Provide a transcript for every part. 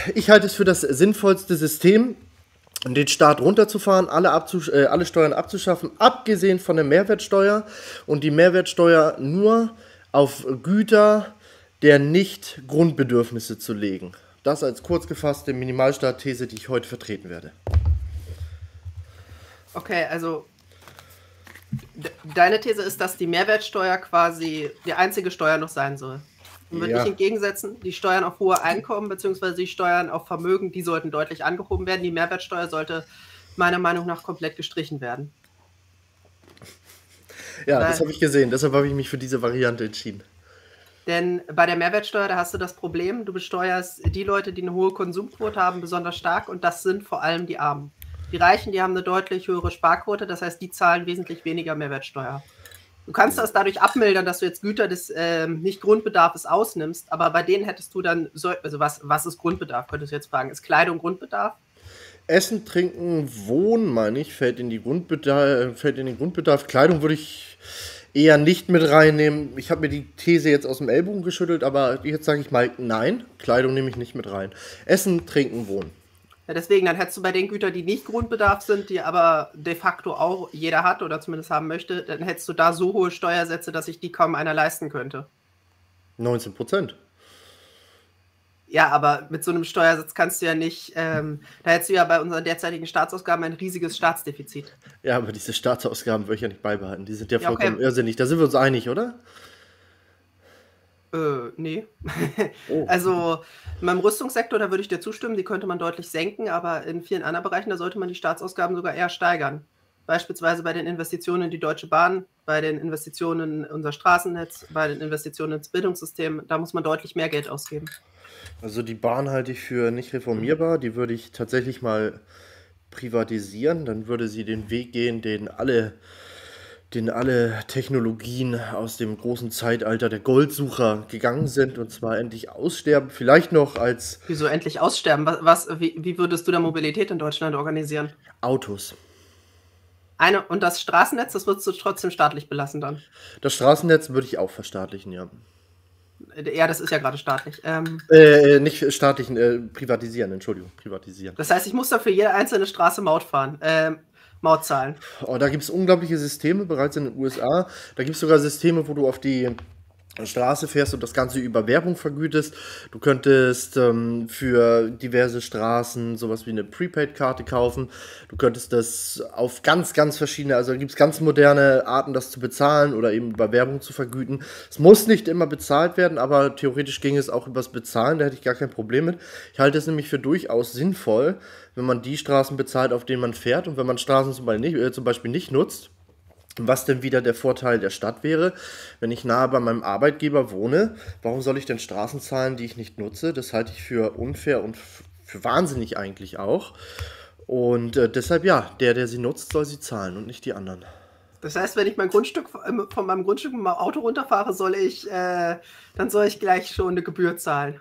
Ich halte es für das sinnvollste System, den Staat runterzufahren, alle Steuern abzuschaffen, abgesehen von der Mehrwertsteuer und die Mehrwertsteuer nur auf Güter der Nicht-Grundbedürfnisse zu legen. Das als kurz gefasste Minimalstaat-These, die ich heute vertreten werde. Okay, also deine These ist, dass die Mehrwertsteuer quasi die einzige Steuer noch sein soll. Und würde ich entgegensetzen, die Steuern auf hohe Einkommen bzw. die Steuern auf Vermögen, die sollten deutlich angehoben werden. Die Mehrwertsteuer sollte meiner Meinung nach komplett gestrichen werden. Ja, das habe ich gesehen. Deshalb habe ich mich für diese Variante entschieden. Denn bei der Mehrwertsteuer, da hast du das Problem, du besteuerst die Leute, die eine hohe Konsumquote haben, besonders stark, und das sind vor allem die Armen. Die Reichen, die haben eine deutlich höhere Sparquote, das heißt, die zahlen wesentlich weniger Mehrwertsteuer. Du kannst das dadurch abmildern, dass du jetzt Güter des Nicht-Grundbedarfs ausnimmst, aber bei denen hättest du dann, also was ist Grundbedarf, könntest du jetzt fragen. Ist Kleidung Grundbedarf? Essen, Trinken, Wohnen, meine ich, fällt in den Grundbedarf. Kleidung würde ich eher nicht mit reinnehmen. Ich habe mir die These jetzt aus dem Ellbogen geschüttelt, aber jetzt sage ich mal nein, Kleidung nehme ich nicht mit rein. Essen, Trinken, Wohnen. Ja, deswegen, dann hättest du bei den Gütern, die nicht Grundbedarf sind, die aber de facto auch jeder hat oder zumindest haben möchte, dann hättest du da so hohe Steuersätze, dass sich die kaum einer leisten könnte. 19%. Ja, aber mit so einem Steuersatz kannst du ja nicht, da hättest du ja bei unseren derzeitigen Staatsausgaben ein riesiges Staatsdefizit. Ja, aber diese Staatsausgaben würde ich ja nicht beibehalten. Die sind ja vollkommen irrsinnig. Da sind wir uns einig, oder? Nee. Oh. Also in meinem Rüstungssektor, da würde ich dir zustimmen, die könnte man deutlich senken, aber in vielen anderen Bereichen, da sollte man die Staatsausgaben sogar eher steigern. Beispielsweise bei den Investitionen in die Deutsche Bahn, bei den Investitionen in unser Straßennetz, bei den Investitionen ins Bildungssystem, da muss man deutlich mehr Geld ausgeben. Also die Bahn halte ich für nicht reformierbar. Die würde ich tatsächlich mal privatisieren. Dann würde sie den Weg gehen, den alle Technologien aus dem großen Zeitalter der Goldsucher gegangen sind, und zwar endlich aussterben. Vielleicht noch als Wieso endlich aussterben? Wie würdest du da Mobilität in Deutschland organisieren? Autos. Und das Straßennetz, das würdest du trotzdem staatlich belassen dann? Das Straßennetz würde ich auch verstaatlichen, ja. Ja, das ist ja gerade staatlich. Nicht staatlichen, privatisieren, Entschuldigung, privatisieren. Das heißt, ich muss da für jede einzelne Straße Maut zahlen. Oh, da gibt es unglaubliche Systeme bereits in den USA. Da gibt es sogar Systeme, wo du auf die Straße fährst und das Ganze über Werbung vergütest. Du könntest für diverse Straßen sowas wie eine Prepaid-Karte kaufen. Du könntest das auf ganz, ganz verschiedene, also da gibt es ganz moderne Arten, das zu bezahlen oder eben über Werbung zu vergüten. Es muss nicht immer bezahlt werden, aber theoretisch ging es auch übers Bezahlen, da hätte ich gar kein Problem mit. Ich halte es nämlich für durchaus sinnvoll, wenn man die Straßen bezahlt, auf denen man fährt, und wenn man Straßen zum Beispiel nicht nutzt. Was denn wieder der Vorteil der Stadt wäre, wenn ich nahe bei meinem Arbeitgeber wohne, warum soll ich denn Straßen zahlen, die ich nicht nutze? Das halte ich für unfair und für wahnsinnig eigentlich auch. Und deshalb ja, der sie nutzt, soll sie zahlen und nicht die anderen. Das heißt, wenn ich von meinem Grundstück mit meinem Auto runterfahre, dann soll ich gleich schon eine Gebühr zahlen.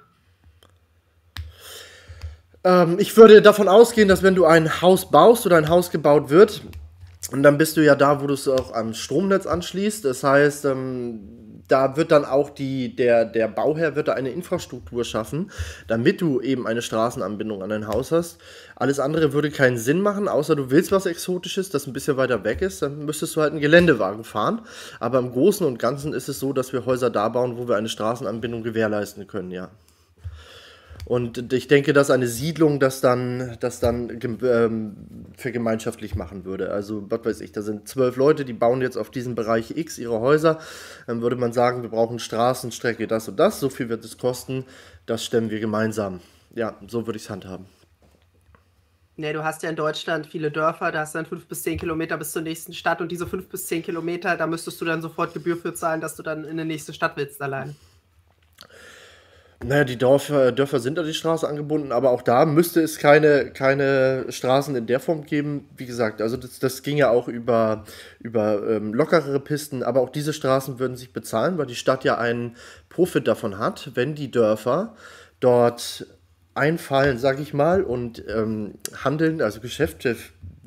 Ich würde davon ausgehen, dass wenn du ein Haus baust oder ein Haus gebaut wird, und dann bist du ja da, wo du es auch am Stromnetz anschließt. Das heißt, da wird dann auch der Bauherr wird da eine Infrastruktur schaffen, damit du eben eine Straßenanbindung an dein Haus hast. Alles andere würde keinen Sinn machen, außer du willst was Exotisches, das ein bisschen weiter weg ist. Dann müsstest du halt einen Geländewagen fahren. Aber im Großen und Ganzen ist es so, dass wir Häuser da bauen, wo wir eine Straßenanbindung gewährleisten können, ja. Und ich denke, dass eine Siedlung das dann vergemeinschaftlich machen würde. Also, was weiß ich, da sind 12 Leute, die bauen jetzt auf diesem Bereich X ihre Häuser. Dann würde man sagen, wir brauchen Straßenstrecke, das und das, so viel wird es kosten, das stemmen wir gemeinsam. Ja, so würde ich es handhaben. Nee, du hast ja in Deutschland viele Dörfer, da hast du dann 5 bis 10 Kilometer bis zur nächsten Stadt, und diese 5 bis 10 Kilometer, da müsstest du dann sofort Gebühr für zahlen, dass du dann in die nächste Stadt willst allein. Naja, die Dörfer sind an die Straße angebunden, aber auch da müsste es keine Straßen in der Form geben. Wie gesagt, also das ging ja auch über lockerere Pisten, aber auch diese Straßen würden sich bezahlen, weil die Stadt ja einen Profit davon hat, wenn die Dörfer dort einfallen, sag ich mal, und handeln, also Geschäfte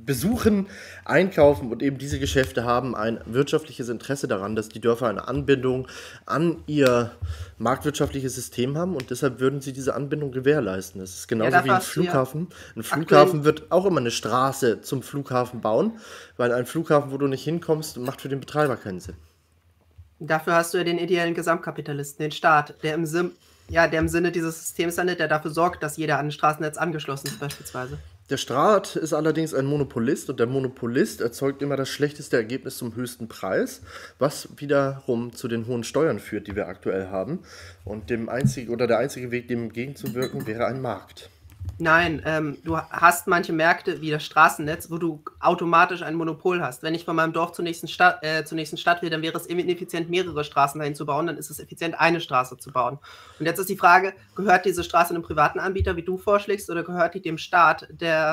besuchen, einkaufen und eben diese Geschäfte haben ein wirtschaftliches Interesse daran, dass die Dörfer eine Anbindung an ihr marktwirtschaftliches System haben und deshalb würden sie diese Anbindung gewährleisten. Das ist genauso wie ein Flughafen. Ein Flughafen wird auch immer eine Straße zum Flughafen bauen, weil ein Flughafen, wo du nicht hinkommst, macht für den Betreiber keinen Sinn. Dafür hast du ja den ideellen Gesamtkapitalisten, den Staat, der im Sinne dieses Systems handelt, der dafür sorgt, dass jeder an ein Straßennetz angeschlossen ist beispielsweise. Der Staat ist allerdings ein Monopolist und der Monopolist erzeugt immer das schlechteste Ergebnis zum höchsten Preis, was wiederum zu den hohen Steuern führt, die wir aktuell haben. Und der einzige Weg, dem entgegenzuwirken, wäre ein Markt. Nein, du hast manche Märkte wie das Straßennetz, wo du automatisch ein Monopol hast. Wenn ich von meinem Dorf zur nächsten Stadt will, dann wäre es ineffizient, mehrere Straßen dahin zu bauen, dann ist es effizient, eine Straße zu bauen. Und jetzt ist die Frage, gehört diese Straße einem privaten Anbieter, wie du vorschlägst, oder gehört die dem Staat,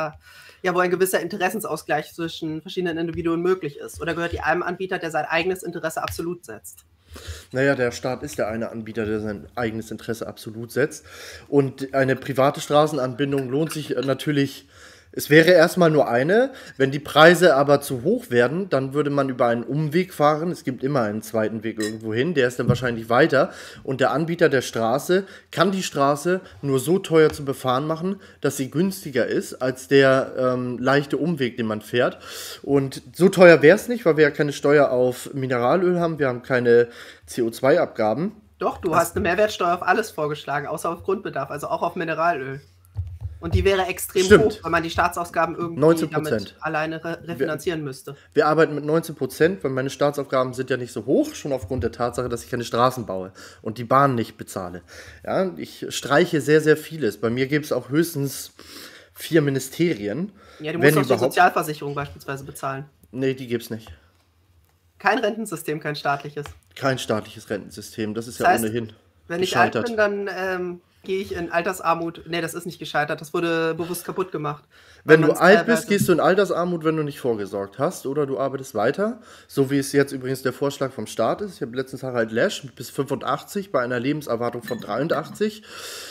wo ein gewisser Interessensausgleich zwischen verschiedenen Individuen möglich ist? Oder gehört die einem Anbieter, der sein eigenes Interesse absolut setzt? Naja, der Staat ist der eine Anbieter, der sein eigenes Interesse absolut setzt. Und eine private Straßenanbindung lohnt sich natürlich. Es wäre erstmal nur eine. Wenn die Preise aber zu hoch werden, dann würde man über einen Umweg fahren. Es gibt immer einen zweiten Weg irgendwo hin, der ist dann wahrscheinlich weiter. Und der Anbieter der Straße kann die Straße nur so teuer zu befahren machen, dass sie günstiger ist als der leichte Umweg, den man fährt. Und so teuer wäre es nicht, weil wir ja keine Steuer auf Mineralöl haben. Wir haben keine CO2-Abgaben. Doch, du hast eine Mehrwertsteuer auf alles vorgeschlagen, außer auf Grundbedarf, also auch auf Mineralöl. Und die wäre extrem hoch, weil man die Staatsausgaben irgendwie 19%. damit alleine refinanzieren müsste. Wir arbeiten mit 19%, weil meine Staatsaufgaben sind ja nicht so hoch, schon aufgrund der Tatsache, dass ich keine Straßen baue und die Bahn nicht bezahle. Ja, ich streiche sehr, sehr vieles. Bei mir gibt es auch höchstens 4 Ministerien. Ja, du musst doch die Sozialversicherung beispielsweise bezahlen. Nee, die gibt es nicht. Kein Rentensystem, kein staatliches. Kein staatliches Rentensystem, das ist ja ohnehin wenn gescheitert. Ich alt bin, dann gehe ich in Altersarmut. Nee, das ist nicht gescheitert. Das wurde bewusst kaputt gemacht. Wenn du alt bist, gehst du in Altersarmut, wenn du nicht vorgesorgt hast. Oder du arbeitest weiter. So wie es jetzt übrigens der Vorschlag vom Staat ist. Ich habe letztens Harald Lesch bis 85 bei einer Lebenserwartung von 83.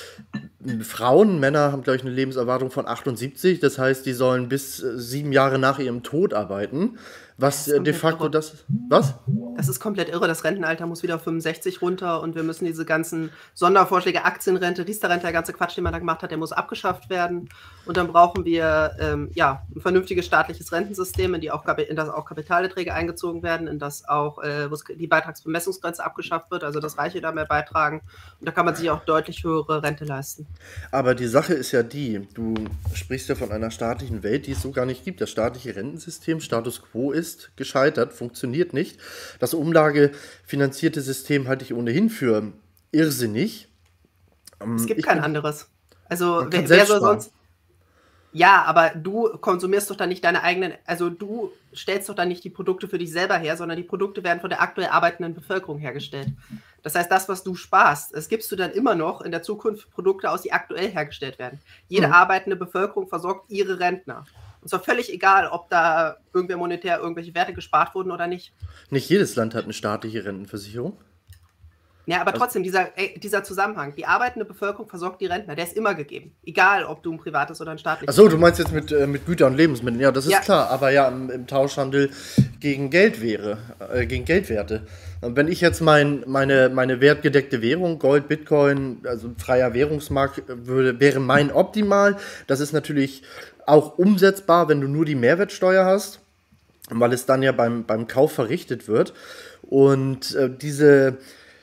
Männer haben, glaube ich, eine Lebenserwartung von 78. Das heißt, die sollen bis 7 Jahre nach ihrem Tod arbeiten. Was de facto irre. das... Was? Das ist komplett irre. Das Rentenalter muss wieder auf 65 runter und wir müssen diese ganzen Sondervorschläge, Aktienrente, Riester-Rente, der ganze Quatsch, den man da gemacht hat, der muss abgeschafft werden. Und dann brauchen wir ein vernünftiges staatliches Rentensystem, in das auch Kapitalerträge eingezogen werden, in das auch die Beitragsbemessungsgrenze abgeschafft wird, also dass Reiche da mehr beitragen. Und da kann man sich auch deutlich höhere Rente leisten. Aber die Sache ist ja die, du sprichst ja von einer staatlichen Welt, die es so gar nicht gibt. Das staatliche Rentensystem, Status Quo, ist gescheitert, funktioniert nicht. Das umlagefinanzierte System halte ich ohnehin für irrsinnig. Es gibt kein anderes. Also wer soll sonst... Ja, aber du konsumierst doch dann nicht deine eigenen, also du stellst doch dann nicht die Produkte für dich selber her, sondern die Produkte werden von der aktuell arbeitenden Bevölkerung hergestellt. Das heißt, das, was du sparst, das gibst du dann immer noch in der Zukunft Produkte aus, die aktuell hergestellt werden. Jede arbeitende Bevölkerung versorgt ihre Rentner. Und zwar völlig egal, ob da irgendwer monetär irgendwelche Werte gespart wurden oder nicht. Nicht jedes Land hat eine staatliche Rentenversicherung. Ja, aber trotzdem, dieser Zusammenhang, die arbeitende Bevölkerung versorgt die Rentner, der ist immer gegeben. Egal, ob du ein privates oder ein staatliches. Achso, du meinst jetzt mit Gütern und Lebensmitteln. Ja, das ist klar. Aber ja, im Tauschhandel gegen Geldwerte. Und wenn ich jetzt meine wertgedeckte Währung, Gold, Bitcoin, also freier Währungsmarkt, wäre mein optimal. Das ist natürlich auch umsetzbar, wenn du nur die Mehrwertsteuer hast, weil es dann ja beim Kauf verrichtet wird. Und diese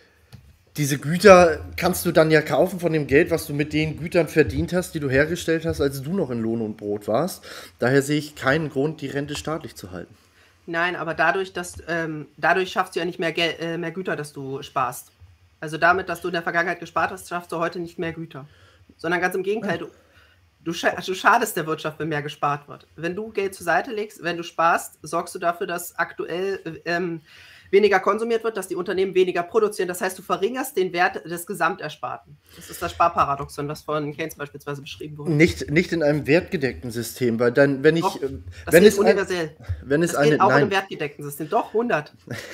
Güter kannst du dann ja kaufen von dem Geld, was du mit den Gütern verdient hast, die du hergestellt hast, als du noch in Lohn und Brot warst. Daher sehe ich keinen Grund, die Rente staatlich zu halten. Nein, aber dadurch schaffst du ja nicht mehr Güter, dass du sparst. Also damit, dass du in der Vergangenheit gespart hast, schaffst du heute nicht mehr Güter. Sondern ganz im Gegenteil, du schadest der Wirtschaft, wenn mehr gespart wird. Wenn du Geld zur Seite legst, wenn du sparst, sorgst du dafür, dass aktuell weniger konsumiert wird, dass die Unternehmen weniger produzieren. Das heißt, du verringerst den Wert des Gesamtersparten. Das ist das Sparparadoxon, was von Keynes beispielsweise beschrieben wurde. Nicht in einem wertgedeckten System, weil dann, wenn Doch, ich... das wenn ist es universell. Das geht auch in einem wertgedeckten System. Doch, 100.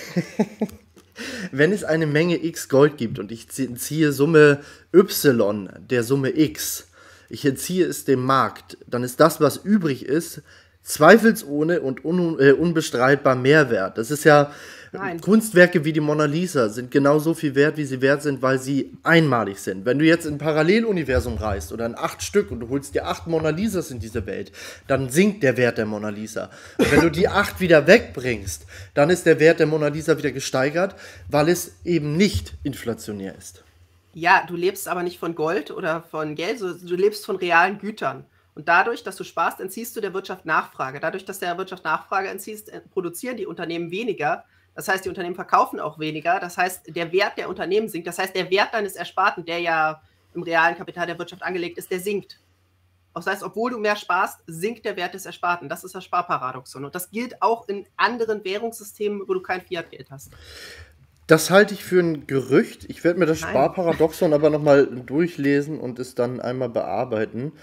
Wenn es eine Menge X Gold gibt und ich ziehe Summe Y der Summe X, ich entziehe es dem Markt, dann ist das, was übrig ist, zweifelsohne und unbestreitbar mehr wert. Das ist ja, Nein. Kunstwerke wie die Mona Lisa sind genauso viel wert, wie sie wert sind, weil sie einmalig sind. Wenn du jetzt in ein Paralleluniversum reist oder in 8 Stück und du holst dir 8 Mona Lisas in diese Welt, dann sinkt der Wert der Mona Lisa. Und wenn du die 8 wieder wegbringst, dann ist der Wert der Mona Lisa wieder gesteigert, weil es eben nicht inflationär ist. Ja, du lebst aber nicht von Gold oder von Geld, du lebst von realen Gütern. Und dadurch, dass du sparst, entziehst du der Wirtschaft Nachfrage. Dadurch, dass der Wirtschaft Nachfrage entziehst, produzieren die Unternehmen weniger. Das heißt, die Unternehmen verkaufen auch weniger. Das heißt, der Wert der Unternehmen sinkt. Das heißt, der Wert deines Ersparten, der ja im realen Kapital der Wirtschaft angelegt ist, der sinkt. Das heißt, obwohl du mehr sparst, sinkt der Wert des Ersparten. Das ist das Sparparadoxon. Und das gilt auch in anderen Währungssystemen, wo du kein Fiat-Geld hast. Das halte ich für ein Gerücht. Ich werde mir das Sparparadoxon aber nochmal durchlesen und es dann einmal bearbeiten.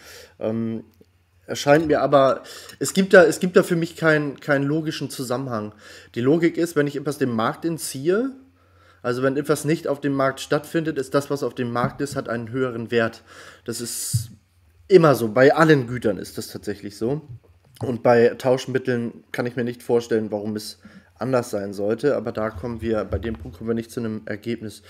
Erscheint mir aber, es gibt da für mich keinen logischen Zusammenhang. Die Logik ist, wenn ich etwas dem Markt entziehe, also wenn etwas nicht auf dem Markt stattfindet, ist das, was auf dem Markt ist, hat einen höheren Wert. Das ist immer so. Bei allen Gütern ist das tatsächlich so. Und bei Tauschmitteln kann ich mir nicht vorstellen, warum es anders sein sollte, aber bei dem Punkt kommen wir nicht zu einem Ergebnis.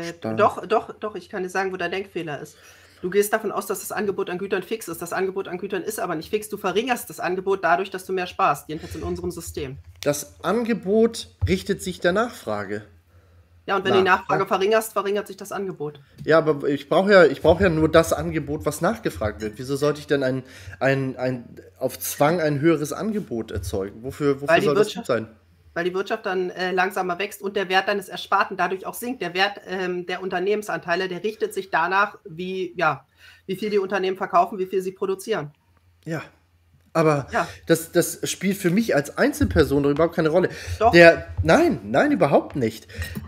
Doch, ich kann dir sagen, wo der Denkfehler ist. Du gehst davon aus, dass das Angebot an Gütern fix ist. Das Angebot an Gütern ist aber nicht fix. Du verringerst das Angebot dadurch, dass du mehr sparst, jedenfalls in unserem System. Das Angebot richtet sich der Nachfrage. Ja, und wenn du die Nachfrage verringerst, verringert sich das Angebot. Ja, aber ich brauche ja nur das Angebot, was nachgefragt wird. Wieso sollte ich denn auf Zwang ein höheres Angebot erzeugen? Wofür soll das gut sein? Weil die Wirtschaft dann langsamer wächst und der Wert deines Ersparten dadurch auch sinkt. Der Wert der Unternehmensanteile, der richtet sich danach, wie viel die Unternehmen verkaufen, wie viel sie produzieren. Ja, aber Ja. das spielt für mich als Einzelperson doch überhaupt keine Rolle. Doch. Nein, überhaupt nicht.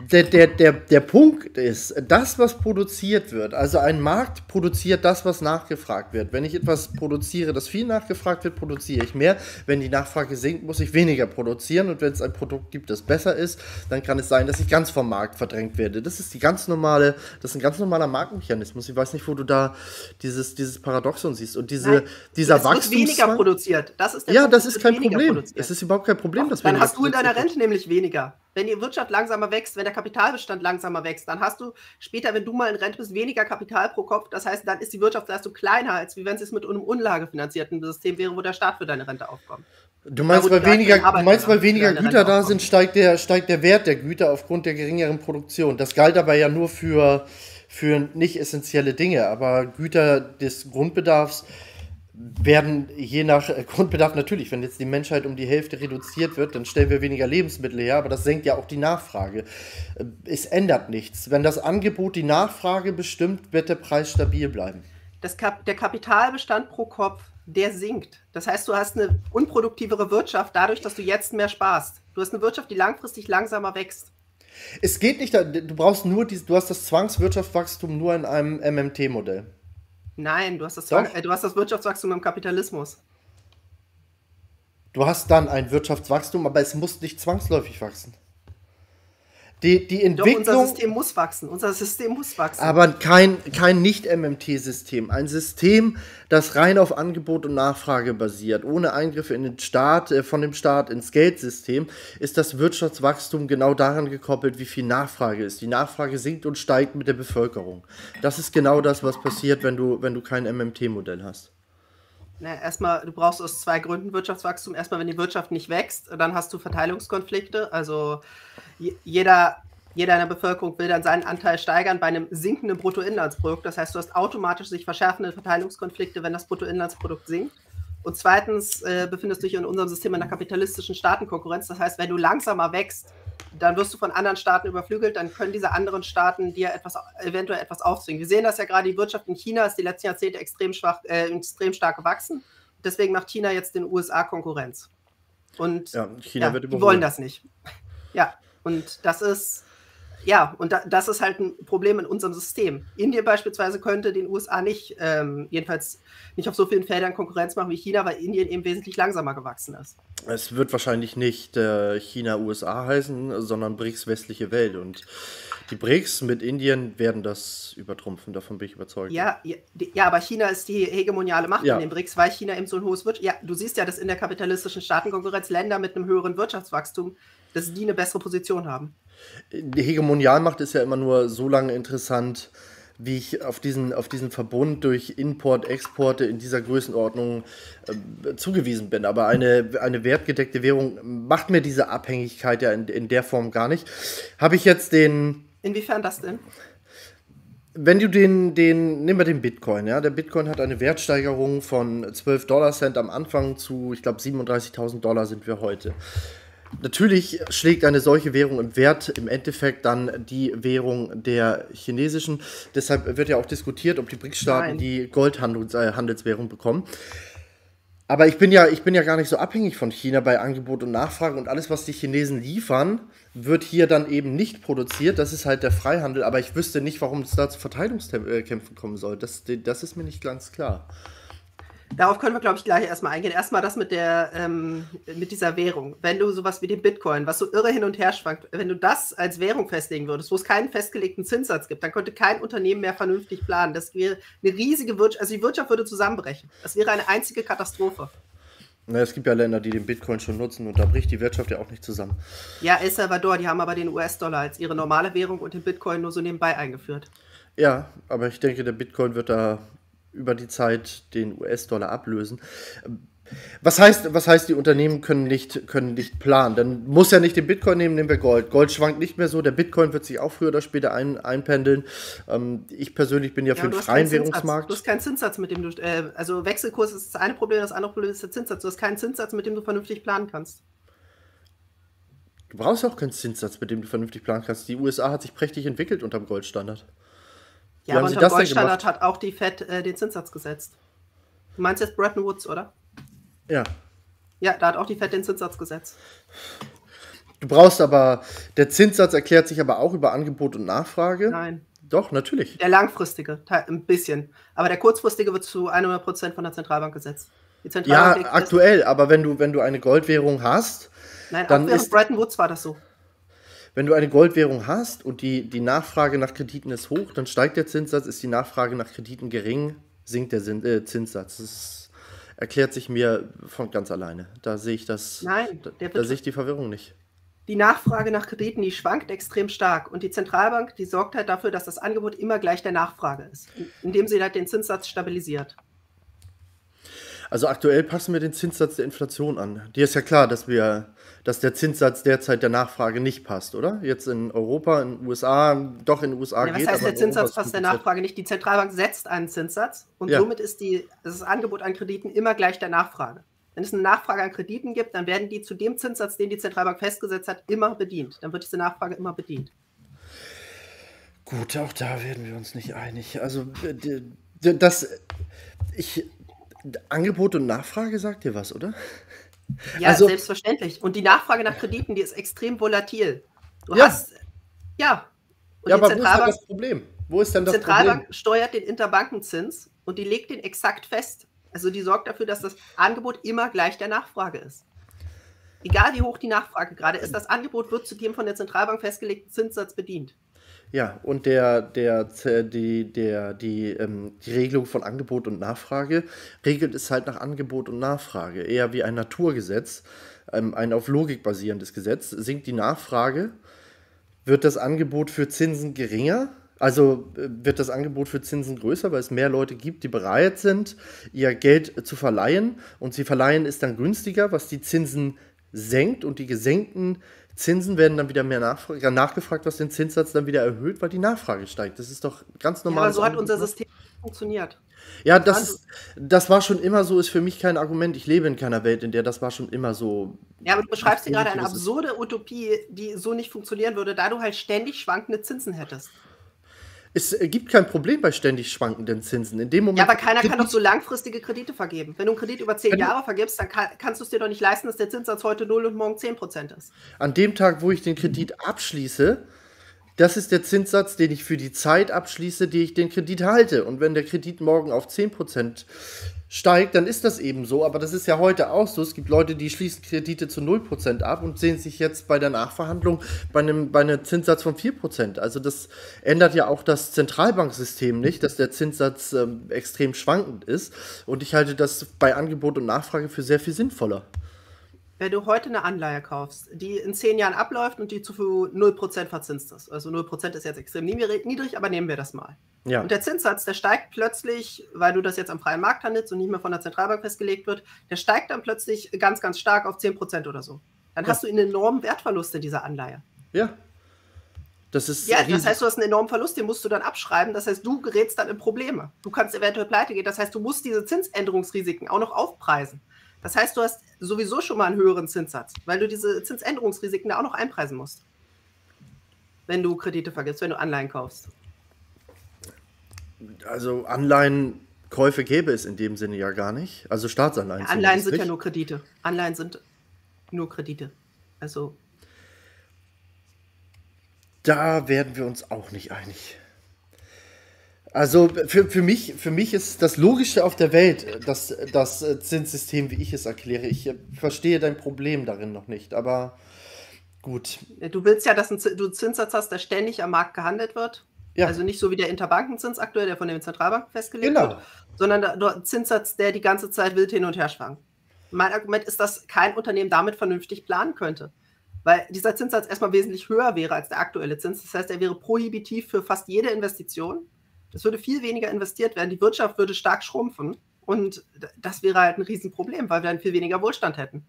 Der Punkt ist, das, was produziert wird, also ein Markt produziert das, was nachgefragt wird. Wenn ich etwas produziere, das viel nachgefragt wird, produziere ich mehr. Wenn die Nachfrage sinkt, muss ich weniger produzieren. Und wenn es ein Produkt gibt, das besser ist, dann kann es sein, dass ich ganz vom Markt verdrängt werde. Das ist ein ganz normaler Marktmechanismus. Ich weiß nicht, wo du da dieses Paradoxon siehst. Und dieser Wachstum. Weniger produziert. Das ist der Punkt, das ist kein Problem. Es ist überhaupt kein Problem, dass dann hast du in deiner Rente nämlich weniger. Wenn die Wirtschaft langsamer wächst, wenn der Kapitalbestand langsamer wächst, dann hast du später, wenn du mal in Rente bist, weniger Kapital pro Kopf. Das heißt, dann ist die Wirtschaftsleistung kleiner, als wenn es mit einem unlagefinanzierten System wäre, wo der Staat für deine Rente aufkommt. Du meinst, weil weniger Güter da sind, steigt der Wert der Güter aufgrund der geringeren Produktion. Das galt aber ja nur für nicht essentielle Dinge. Aber Güter des Grundbedarfs werden je nach Grundbedarf natürlich, wenn jetzt die Menschheit um die Hälfte reduziert wird, dann stellen wir weniger Lebensmittel her, aber das senkt ja auch die Nachfrage. Es ändert nichts. Wenn das Angebot die Nachfrage bestimmt, wird der Preis stabil bleiben. Der Kapitalbestand pro Kopf, der sinkt. Das heißt, du hast eine unproduktivere Wirtschaft dadurch, dass du jetzt mehr sparst. Du hast eine Wirtschaft, die langfristig langsamer wächst. Es geht nicht, du hast das Zwangswirtschaftswachstum nur in einem MMT-Modell. Nein, du hast das Wirtschaftswachstum im Kapitalismus. Du hast dann ein Wirtschaftswachstum, aber es muss nicht zwangsläufig wachsen. Die Entwicklung. Doch, unser System muss wachsen. Aber kein Nicht-MMT-System. Ein System, das rein auf Angebot und Nachfrage basiert, ohne Eingriffe in den Staat, von dem Staat ins Geldsystem, ist das Wirtschaftswachstum genau daran gekoppelt, wie viel Nachfrage ist. Die Nachfrage sinkt und steigt mit der Bevölkerung. Das ist genau das, was passiert, wenn du kein MMT-Modell hast. Erstmal, du brauchst aus 2 Gründen Wirtschaftswachstum. Erstmal, wenn die Wirtschaft nicht wächst, dann hast du Verteilungskonflikte. Also jeder in der Bevölkerung will dann seinen Anteil steigern bei einem sinkenden Bruttoinlandsprodukt. Das heißt, du hast automatisch sich verschärfende Verteilungskonflikte, wenn das Bruttoinlandsprodukt sinkt. Und zweitens befindest du dich in unserem System in einer kapitalistischen Staatenkonkurrenz. Das heißt, wenn du langsamer wächst, dann wirst du von anderen Staaten überflügelt, dann können diese anderen Staaten dir eventuell etwas aufzwingen. Wir sehen das ja gerade, die Wirtschaft in China ist die letzten Jahrzehnte extrem stark gewachsen. Deswegen macht China jetzt den USA Konkurrenz. Und China wird überholt. Die wollen das nicht. Ja, und das ist halt ein Problem in unserem System. Indien beispielsweise könnte den USA nicht, jedenfalls nicht auf so vielen Feldern Konkurrenz machen wie China, weil Indien eben wesentlich langsamer gewachsen ist. Es wird wahrscheinlich nicht China-USA heißen, sondern BRICS westliche Welt. Und Die BRICS mit Indien werden das übertrumpfen, davon bin ich überzeugt. Ja, aber China ist die hegemoniale Macht Ja. in den BRICS, weil China eben so ein hohes Ja, du siehst ja, dass in der kapitalistischen Staatenkonkurrenz Länder mit einem höheren Wirtschaftswachstum, dass die eine bessere Position haben. Die Hegemonialmacht ist ja immer nur so lange interessant, wie ich auf diesen Verbund durch Import, Exporte in dieser Größenordnung zugewiesen bin. Aber eine wertgedeckte Währung macht mir diese Abhängigkeit ja in der Form gar nicht. Habe ich jetzt Inwiefern das denn? wenn du nehmen wir den Bitcoin, ja. Der Bitcoin hat eine Wertsteigerung von 12 Dollar-Cent am Anfang zu, ich glaube, 37.000 Dollar sind wir heute. Natürlich schlägt eine solche Währung im Wert im Endeffekt dann die Währung der chinesischen. Deshalb wird ja auch diskutiert, ob die BRICS-Staaten die Goldhandelswährung bekommen. Aber ich bin ja gar nicht so abhängig von China bei Angebot und Nachfrage, und alles, was die Chinesen liefern, wird hier dann eben nicht produziert. Das ist halt der Freihandel, aber ich wüsste nicht, warum es da zu Verteilungskämpfen kommen soll. Das ist mir nicht ganz klar. Darauf können wir, glaube ich, gleich erstmal eingehen. Erstmal das mit dieser Währung. Wenn du sowas wie den Bitcoin, was so irre hin und her schwankt, wenn du das als Währung festlegen würdest, wo es keinen festgelegten Zinssatz gibt, dann könnte kein Unternehmen mehr vernünftig planen. Das wäre eine riesige Wirtschaft, also die Wirtschaft würde zusammenbrechen. Das wäre eine einzige Katastrophe. Na, es gibt ja Länder, die den Bitcoin schon nutzen, und da bricht die Wirtschaft ja auch nicht zusammen. Ja, El Salvador, die haben aber den US-Dollar als ihre normale Währung und den Bitcoin nur so nebenbei eingeführt. Ja, aber ich denke, der Bitcoin wird da über die Zeit den US-Dollar ablösen. Was heißt, die Unternehmen können nicht planen? Dann muss ja nicht den Bitcoin nehmen wir Gold. Gold schwankt nicht mehr so, der Bitcoin wird sich auch früher oder später einpendeln. Ich persönlich bin ja für den freien Währungsmarkt. Du hast keinen Zinssatz, mit dem du, also Wechselkurs ist das eine Problem, das andere Problem ist der Zinssatz. Du hast keinen Zinssatz, mit dem du vernünftig planen kannst. Du brauchst auch keinen Zinssatz, mit dem du vernünftig planen kannst. Die USA hat sich prächtig entwickelt unter dem Goldstandard. Ja, aber unter dem Goldstandard hat auch die Fed den Zinssatz gesetzt. Du meinst jetzt Bretton Woods, oder? Ja. Ja, da hat auch die Fed den Zinssatz gesetzt. Du brauchst aber, der Zinssatz erklärt sich aber auch über Angebot und Nachfrage. Nein. Doch, natürlich. Der langfristige, ein bisschen. Aber der kurzfristige wird zu 100% von der Zentralbank gesetzt. Die Zentralbank aktuell, aber wenn du eine Goldwährung hast, nein, dann während Bretton Woods war das so. Wenn du eine Goldwährung hast und die Nachfrage nach Krediten ist hoch, dann steigt der Zinssatz, ist die Nachfrage nach Krediten gering, sinkt der Zinssatz. Das erklärt sich mir von ganz alleine. Da sehe ich da sehe ich die Verwirrung nicht. Die Nachfrage nach Krediten, die schwankt extrem stark. Und die Zentralbank, die sorgt halt dafür, dass das Angebot immer gleich der Nachfrage ist, indem sie halt den Zinssatz stabilisiert. Also aktuell passen wir den Zinssatz der Inflation an. Dir ist ja klar, dass der Zinssatz derzeit der Nachfrage nicht passt, oder? Jetzt in Europa, in den USA, doch in den USA geht es. Was heißt, der Zinssatz passt der Nachfrage nicht? Die Zentralbank setzt einen Zinssatz und somit ist das Angebot an Krediten immer gleich der Nachfrage. Wenn es eine Nachfrage an Krediten gibt, dann werden die zu dem Zinssatz, den die Zentralbank festgesetzt hat, immer bedient. Dann wird diese Nachfrage immer bedient. Gut, auch da werden wir uns nicht einig. Also, Angebot und Nachfrage sagt dir was, oder? Ja, also, selbstverständlich. Und die Nachfrage nach Krediten, die ist extrem volatil. Und aber wo ist denn das Problem? Wo ist denn das Problem? Die Zentralbank steuert den Interbankenzins und die legt den exakt fest. Also die sorgt dafür, dass das Angebot immer gleich der Nachfrage ist. Egal wie hoch die Nachfrage gerade ist, das Angebot wird zu dem von der Zentralbank festgelegten Zinssatz bedient. Ja, und die Regelung von Angebot und Nachfrage regelt es halt nach Angebot und Nachfrage. Eher wie ein Naturgesetz, ein auf Logik basierendes Gesetz. Sinkt die Nachfrage, wird das Angebot für Zinsen geringer. Also wird das Angebot für Zinsen größer, weil es mehr Leute gibt, die bereit sind, ihr Geld zu verleihen. Und sie verleihen ist dann günstiger, was die Zinsen senkt. Und die gesenkten Zinsen werden dann wieder mehr nachgefragt, was den Zinssatz dann wieder erhöht, weil die Nachfrage steigt. Das ist doch ganz normal. Ja, aber so hat unser System funktioniert. Ja, das war schon immer so, ist für mich kein Argument. Ich lebe in keiner Welt, in der das war schon immer so. Ja, aber du beschreibst dir gerade eine absurde Utopie, die so nicht funktionieren würde, da du halt ständig schwankende Zinsen hättest. Es gibt kein Problem bei ständig schwankenden Zinsen. In dem Moment, ja, aber keiner kann doch so langfristige Kredite vergeben. Wenn du einen Kredit über 10 Jahre vergibst, dann kannst du es dir doch nicht leisten, dass der Zinssatz heute 0 und morgen 10% ist. An dem Tag, wo ich den Kredit abschließe, Das ist der Zinssatz, den ich für die Zeit abschließe, die ich den Kredit halte. Und wenn der Kredit morgen auf 10% steigt, dann ist das eben so. Aber das ist ja heute auch so. Es gibt Leute, die schließen Kredite zu 0% ab und sehen sich jetzt bei der Nachverhandlung bei einem Zinssatz von 4%. Also das ändert ja auch das Zentralbanksystem nicht, dass der Zinssatz extrem schwankend ist. Und ich halte das bei Angebot und Nachfrage für sehr viel sinnvoller. Wenn du heute eine Anleihe kaufst, die in 10 Jahren abläuft und die zu 0% verzinst ist, also 0% ist jetzt extrem niedrig, aber nehmen wir das mal. Ja. Und der Zinssatz, der steigt plötzlich, weil du das jetzt am freien Markt handelst und nicht mehr von der Zentralbank festgelegt wird, der steigt dann plötzlich ganz, ganz stark auf 10% oder so. Dann hast du einen enormen Wertverlust in dieser Anleihe. Ja. Das ist Ja, das heißt, du hast einen enormen Verlust, den musst du dann abschreiben. Das heißt, du gerätst dann in Probleme. Du kannst eventuell pleite gehen. Das heißt, du musst diese Zinsänderungsrisiken auch noch aufpreisen. Das heißt, du hast sowieso schon mal einen höheren Zinssatz, weil du diese Zinsänderungsrisiken da auch noch einpreisen musst. Wenn du Kredite vergibst, wenn du Anleihen kaufst. Also Anleihenkäufe gäbe es in dem Sinne ja gar nicht. Also Staatsanleihen. Ja, Anleihen sind ja nur Kredite. Anleihen sind nur Kredite. Also da werden wir uns auch nicht einig. Also für mich ist das Logischste auf der Welt, das Zinssystem, wie ich es erkläre. Ich verstehe dein Problem darin noch nicht, aber gut. Du willst ja, dass du einen Zinssatz hast, der ständig am Markt gehandelt wird. Ja. Also nicht so wie der Interbankenzins aktuell, der von den Zentralbanken festgelegt wird, sondern ein Zinssatz, der die ganze Zeit wild hin und her schwankt. Mein Argument ist, dass kein Unternehmen damit vernünftig planen könnte. Weil dieser Zinssatz erstmal wesentlich höher wäre als der aktuelle Zins. Das heißt, er wäre prohibitiv für fast jede Investition. Es würde viel weniger investiert werden, die Wirtschaft würde stark schrumpfen und das wäre halt ein Riesenproblem, weil wir dann viel weniger Wohlstand hätten.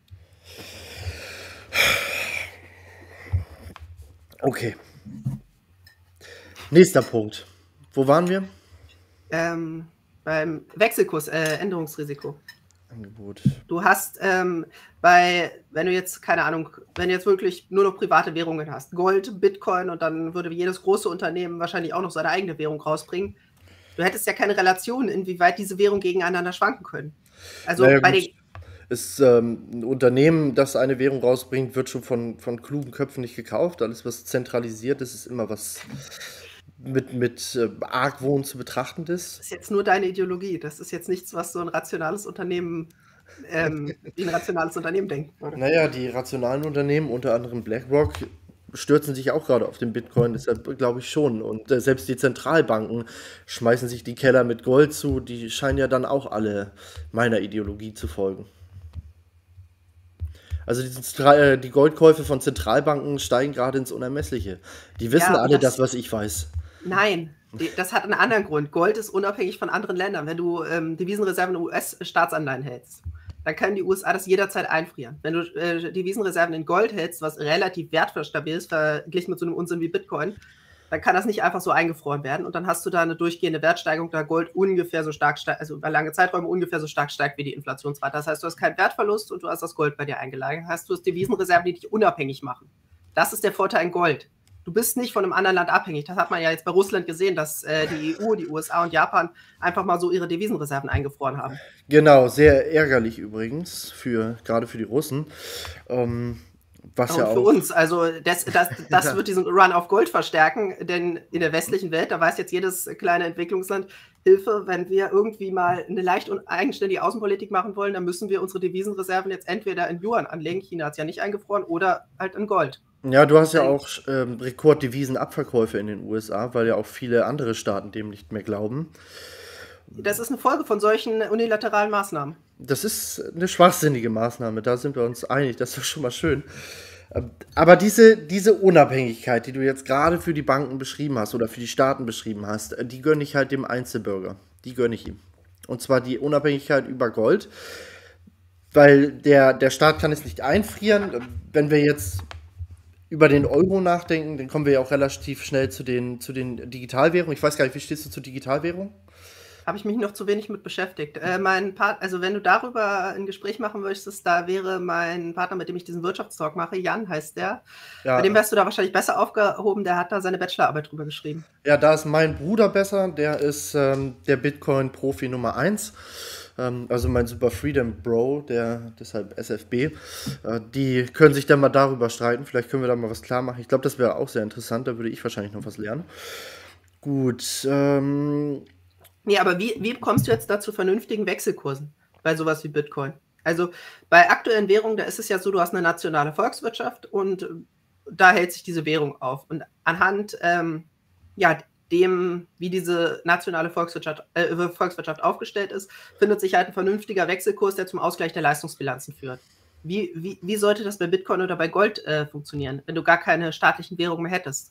Okay. Nächster Punkt. Wo waren wir? Beim Wechselkurs, Änderungsrisiko. Angebot. Du hast wenn du jetzt, keine Ahnung, wenn du jetzt wirklich nur noch private Währungen hast, Gold, Bitcoin und dann würde jedes große Unternehmen wahrscheinlich auch noch seine eigene Währung rausbringen. Du hättest ja keine Relation, inwieweit diese Währungen gegeneinander schwanken können. Also bei den ein Unternehmen, das eine Währung rausbringt, wird schon von klugen Köpfen nicht gekauft. Alles, was zentralisiert ist, ist immer was mit Argwohn zu betrachten ist. Das ist jetzt nur deine Ideologie. Das ist jetzt nichts, was so ein rationales Unternehmen wie ein rationales Unternehmen denkt. Oder? Naja, die rationalen Unternehmen, unter anderem BlackRock, stürzen sich auch gerade auf den Bitcoin, deshalb glaube ich schon. Und selbst die Zentralbanken schmeißen sich die Keller mit Gold zu, die scheinen ja dann auch alle meiner Ideologie zu folgen. Also die Goldkäufe von Zentralbanken steigen gerade ins Unermessliche. Die wissen alle das, was ich weiß. Nein, das hat einen anderen Grund. Gold ist unabhängig von anderen Ländern. Wenn du Devisenreserven in US-Staatsanleihen hältst, dann können die USA das jederzeit einfrieren. Wenn du Devisenreserven in Gold hältst, was relativ wertstabil ist, verglichen mit so einem Unsinn wie Bitcoin, dann kann das nicht einfach so eingefroren werden. Und dann hast du da eine durchgehende Wertsteigerung, da Gold ungefähr so stark steigt, also über lange Zeiträume ungefähr so stark steigt wie die Inflationsrate. Das heißt, du hast keinen Wertverlust und du hast das Gold bei dir eingelagert. Das heißt, du hast Devisenreserven, die dich unabhängig machen. Das ist der Vorteil in Gold. Du bist nicht von einem anderen Land abhängig. Das hat man ja jetzt bei Russland gesehen, dass die EU, die USA und Japan einfach mal so ihre Devisenreserven eingefroren haben. Genau, sehr ärgerlich übrigens, gerade für die Russen. Was und ja auch für uns, also das wird diesen Run auf Gold verstärken, denn in der westlichen Welt, da weiß jetzt jedes kleine Entwicklungsland, Hilfe, wenn wir irgendwie mal eine leicht eigenständige Außenpolitik machen wollen, dann müssen wir unsere Devisenreserven jetzt entweder in Yuan anlegen, China hat es ja nicht eingefroren, oder halt in Gold. Ja, du hast ja auch Rekorddevisenabverkäufe in den USA, weil ja auch viele andere Staaten dem nicht mehr glauben. Das ist eine Folge von solchen unilateralen Maßnahmen. Das ist eine schwachsinnige Maßnahme, da sind wir uns einig, das ist doch schon mal schön. Aber diese Unabhängigkeit, die du jetzt gerade für die Banken beschrieben hast oder für die Staaten beschrieben hast, die gönne ich halt dem Einzelbürger. Die gönne ich ihm. Und zwar die Unabhängigkeit über Gold, weil der Staat kann es nicht einfrieren. Wenn wir jetzt über den Euro nachdenken, dann kommen wir ja auch relativ schnell zu den Digitalwährungen. Ich weiß gar nicht, wie stehst du zur Digitalwährung? Habe ich mich noch zu wenig mit beschäftigt. Also wenn du darüber ein Gespräch machen möchtest, da wäre mein Partner, mit dem ich diesen Wirtschaftstalk mache, Jan heißt der. Ja. Bei dem wärst du da wahrscheinlich besser aufgehoben, der hat da seine Bachelorarbeit drüber geschrieben. Ja, da ist mein Bruder besser, der ist der Bitcoin-Profi Nummer 1. Also mein Super Freedom Bro, deshalb SFB, die können sich dann mal darüber streiten. Vielleicht können wir da mal was klar machen. Ich glaube, das wäre auch sehr interessant. Da würde ich wahrscheinlich noch was lernen. Gut. Nee, aber wie kommst du jetzt da zu vernünftigen Wechselkursen bei sowas wie Bitcoin? Also bei aktuellen Währungen, da ist es ja so, du hast eine nationale Volkswirtschaft und da hält sich diese Währung auf. Und anhand dem, wie diese nationale Volkswirtschaft aufgestellt ist, findet sich halt ein vernünftiger Wechselkurs, der zum Ausgleich der Leistungsbilanzen führt. Wie sollte das bei Bitcoin oder bei Gold funktionieren, wenn du gar keine staatlichen Währungen mehr hättest?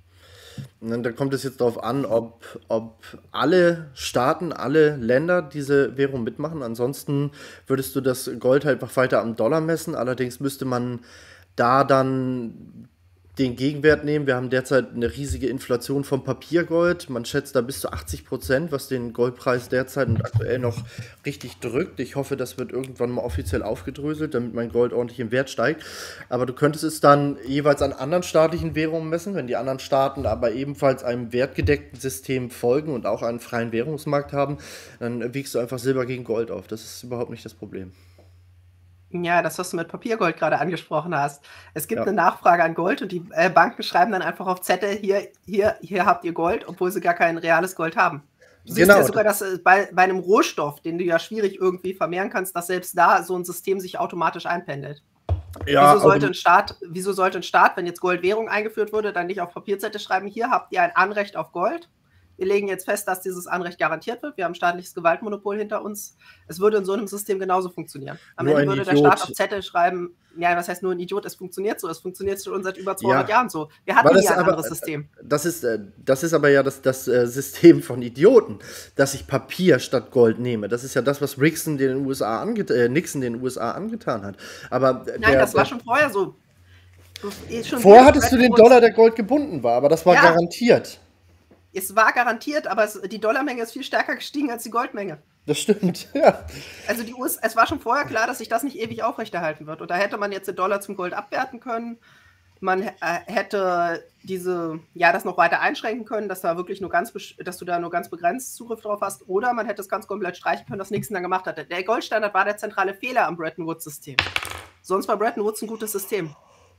Da kommt es jetzt darauf an, ob alle Staaten, alle Länder diese Währung mitmachen. Ansonsten würdest du das Gold halt einfach weiter am Dollar messen. Allerdings müsste man da dann den Gegenwert nehmen. Wir haben derzeit eine riesige Inflation vom Papiergold. Man schätzt da bis zu 80%, was den Goldpreis derzeit und aktuell noch richtig drückt. Ich hoffe, das wird irgendwann mal offiziell aufgedröselt, damit mein Gold ordentlich im Wert steigt. Aber du könntest es dann jeweils an anderen staatlichen Währungen messen. Wenn die anderen Staaten aber ebenfalls einem wertgedeckten System folgen und auch einen freien Währungsmarkt haben, dann wiegst du einfach Silber gegen Gold auf. Das ist überhaupt nicht das Problem. Ja, das, was du mit Papiergold gerade angesprochen hast. Es gibt Ja. eine Nachfrage an Gold und die Banken schreiben dann einfach auf Zettel, hier habt ihr Gold, obwohl sie gar kein reales Gold haben. Du siehst Genau. ja sogar, dass bei einem Rohstoff, den du ja schwierig irgendwie vermehren kannst, dass selbst da so ein System sich automatisch einpendelt. Ja, Wieso sollte ein Staat, wenn jetzt Goldwährung eingeführt wurde, dann nicht auf Papierzettel schreiben, hier habt ihr ein Anrecht auf Gold? Wir legen jetzt fest, dass dieses Anrecht garantiert wird. Wir haben staatliches Gewaltmonopol hinter uns. Es würde in so einem System genauso funktionieren. Am Nur Ende ein würde der Idiot. Staat auf Zettel schreiben, ja, was heißt nur ein Idiot? Es funktioniert so. Es funktioniert schon seit über 200 Ja. Jahren so. Wir hatten Weil das hier ein aber, anderes System. das ist aber ja das System von Idioten, dass ich Papier statt Gold nehme. Das ist ja das, was Nixon den USA angetan hat. Aber Nein, das war schon vorher so. vorher hattest du den Dollar, der Gold gebunden war, aber das war garantiert. Es war garantiert, aber die Dollarmenge ist viel stärker gestiegen als die Goldmenge. Das stimmt, ja. Also es war schon vorher klar, dass sich das nicht ewig aufrechterhalten wird. Und da hätte man jetzt den Dollar zum Gold abwerten können. Man hätte das noch weiter einschränken können, dass du da nur ganz begrenzt Zugriff drauf hast. Oder man hätte es ganz komplett streichen können, was Nixon dann gemacht hat. Der Goldstandard war der zentrale Fehler am Bretton Woods-System. Sonst war Bretton Woods ein gutes System.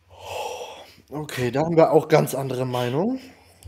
Okay, da haben wir auch ganz andere Meinungen.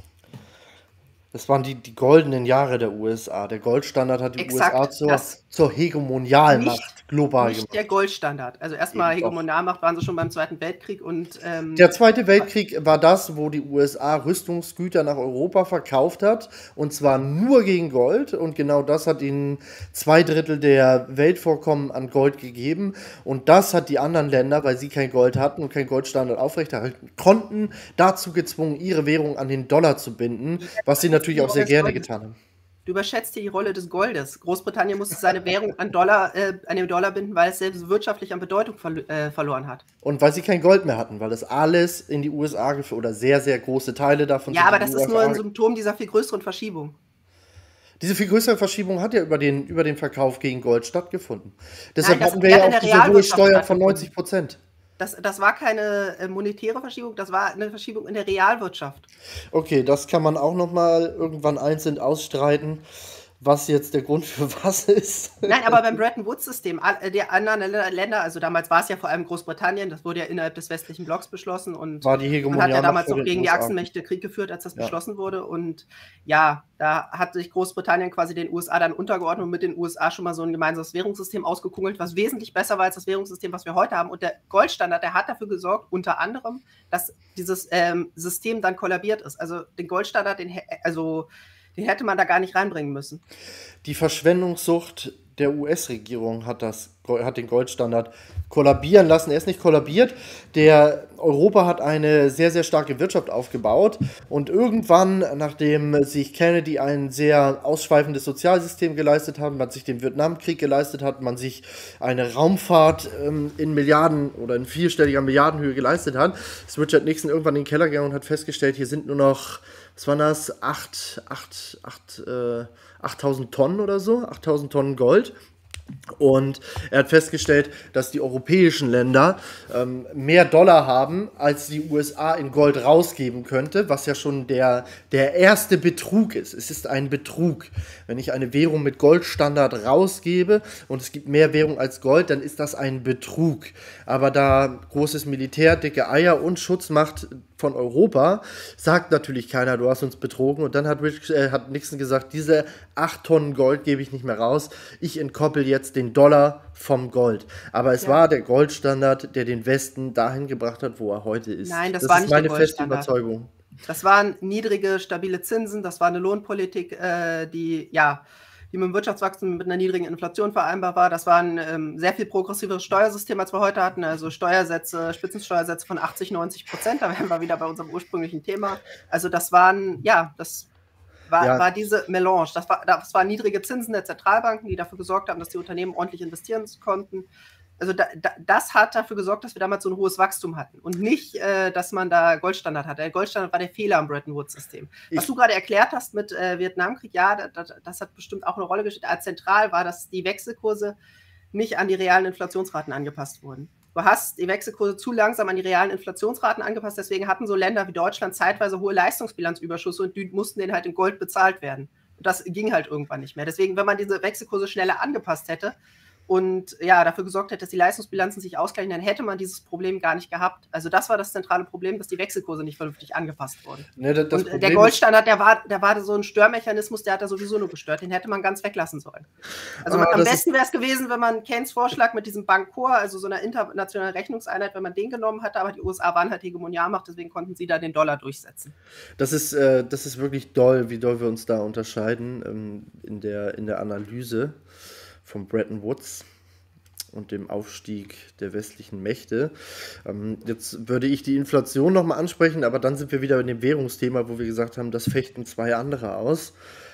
Das waren die goldenen Jahre der USA. Der Goldstandard hat die USA zur Hegemonialmacht global Nicht gemacht. der Goldstandard. Also erstmal Eben doch. Hegemonialmacht waren sie schon beim Zweiten Weltkrieg. Und Der Zweite Weltkrieg war das, wo die USA Rüstungsgüter nach Europa verkauft hat. Und zwar nur gegen Gold. Und genau das hat ihnen 2/3 der Weltvorkommen an Gold gegeben. Und das hat die anderen Länder, weil sie kein Gold hatten und kein Goldstandard aufrechterhalten konnten, dazu gezwungen, ihre Währung an den Dollar zu binden. Was sie natürlich auch sehr gerne getan haben. Du überschätzt hier die Rolle des Goldes. Großbritannien musste seine Währung an den Dollar binden, weil es selbst wirtschaftlich an Bedeutung verloren hat. Und weil sie kein Gold mehr hatten, weil das alles in die USA oder sehr, sehr große Teile davon Ja, sind aber in die das ist nur USA. ein Symptom dieser viel größeren Verschiebung. Diese viel größere Verschiebung hat ja über den Verkauf gegen Gold stattgefunden. Deshalb das hatten wir hat ja in auch der diese hohe Realwirtschaft Steuer von stattgefunden. 90%. Das war keine monetäre Verschiebung, das war eine Verschiebung in der Realwirtschaft. Okay, das kann man auch noch mal irgendwann einzeln ausstreiten, was jetzt der Grund für was ist. Nein, aber beim Bretton Woods-System, die anderen Länder, also damals war es ja vor allem Großbritannien, das wurde ja innerhalb des westlichen Blocks beschlossen und War die man hat ja Hegemonialmacht damals vor auch den gegen die USA. Achsenmächte Krieg geführt, als das Ja. beschlossen wurde. Und ja, da hat sich Großbritannien quasi den USA dann untergeordnet und mit den USA schon mal so ein gemeinsames Währungssystem ausgekungelt, was wesentlich besser war als das Währungssystem, was wir heute haben. Und der Goldstandard, der hat dafür gesorgt, unter anderem, dass dieses System dann kollabiert ist. Also den Goldstandard, den hätte man da gar nicht reinbringen müssen. Die Verschwendungssucht der US-Regierung hat den Goldstandard kollabieren lassen. Er ist nicht kollabiert. Europa hat eine sehr, sehr starke Wirtschaft aufgebaut. Und irgendwann, nachdem sich Kennedy ein sehr ausschweifendes Sozialsystem geleistet hat, man sich den Vietnamkrieg geleistet hat, man sich eine Raumfahrt in Milliarden oder in vierstelliger Milliardenhöhe geleistet hat, ist Richard Nixon irgendwann in den Keller gegangen und hat festgestellt, hier sind nur noch, was waren das, 8.000 Tonnen oder so, 8.000 Tonnen Gold. Und er hat festgestellt, dass die europäischen Länder mehr Dollar haben, als die USA in Gold rausgeben könnte, was ja schon der erste Betrug ist. Es ist ein Betrug. Wenn ich eine Währung mit Goldstandard rausgebe und es gibt mehr Währung als Gold, dann ist das ein Betrug. Aber da großes Militär, dicke Eier und Schutzmacht von Europa, sagt natürlich keiner, du hast uns betrogen. Und dann hat Nixon gesagt, diese 8 Tonnen Gold gebe ich nicht mehr raus. Ich entkoppel jetzt den Dollar vom Gold. Aber es war der Goldstandard, der den Westen dahin gebracht hat, wo er heute ist. Nein, das war nicht der meine feste Goldstandard. Überzeugung. Das waren niedrige, stabile Zinsen, das war eine Lohnpolitik, die mit dem Wirtschaftswachstum mit einer niedrigen Inflation vereinbar war. Das war ein sehr viel progressiveres Steuersystem, als wir heute hatten. Also Steuersätze, Spitzensteuersätze von 80-90%. Da wären wir wieder bei unserem ursprünglichen Thema. Also das waren, war diese Melange. Das waren niedrige Zinsen der Zentralbanken, die dafür gesorgt haben, dass die Unternehmen ordentlich investieren konnten. Also das hat dafür gesorgt, dass wir damals so ein hohes Wachstum hatten und nicht, dass man da Goldstandard hatte. Der Goldstandard war der Fehler am Bretton Woods-System. Was du gerade erklärt hast mit Vietnamkrieg, das hat bestimmt auch eine Rolle gespielt. Als zentral war, dass die Wechselkurse nicht an die realen Inflationsraten angepasst wurden. Du hast die Wechselkurse zu langsam an die realen Inflationsraten angepasst, deswegen hatten so Länder wie Deutschland zeitweise hohe Leistungsbilanzüberschüsse und die mussten denen halt in Gold bezahlt werden. Und das ging halt irgendwann nicht mehr. Deswegen, wenn man diese Wechselkurse schneller angepasst hätte, und dafür gesorgt hätte, dass die Leistungsbilanzen sich ausgleichen, dann hätte man dieses Problem gar nicht gehabt. Also das war das zentrale Problem, dass die Wechselkurse nicht vernünftig angepasst wurden. Ne, und der Goldstandard, der war so ein Störmechanismus, der hat da sowieso nur gestört. Den hätte man ganz weglassen sollen. Also am besten wäre es gewesen, wenn man Keynes Vorschlag mit diesem Bankor, also so einer internationalen Rechnungseinheit, wenn man den genommen hätte, aber die USA waren halt Hegemonialmacht, deswegen konnten sie da den Dollar durchsetzen. Das ist wirklich doll, wie doll wir uns da unterscheiden in der Analyse von Bretton Woods und dem Aufstieg der westlichen Mächte. Jetzt würde ich die Inflation nochmal ansprechen, aber dann sind wir wieder in dem Währungsthema, wo wir gesagt haben, das fechten 2 andere aus.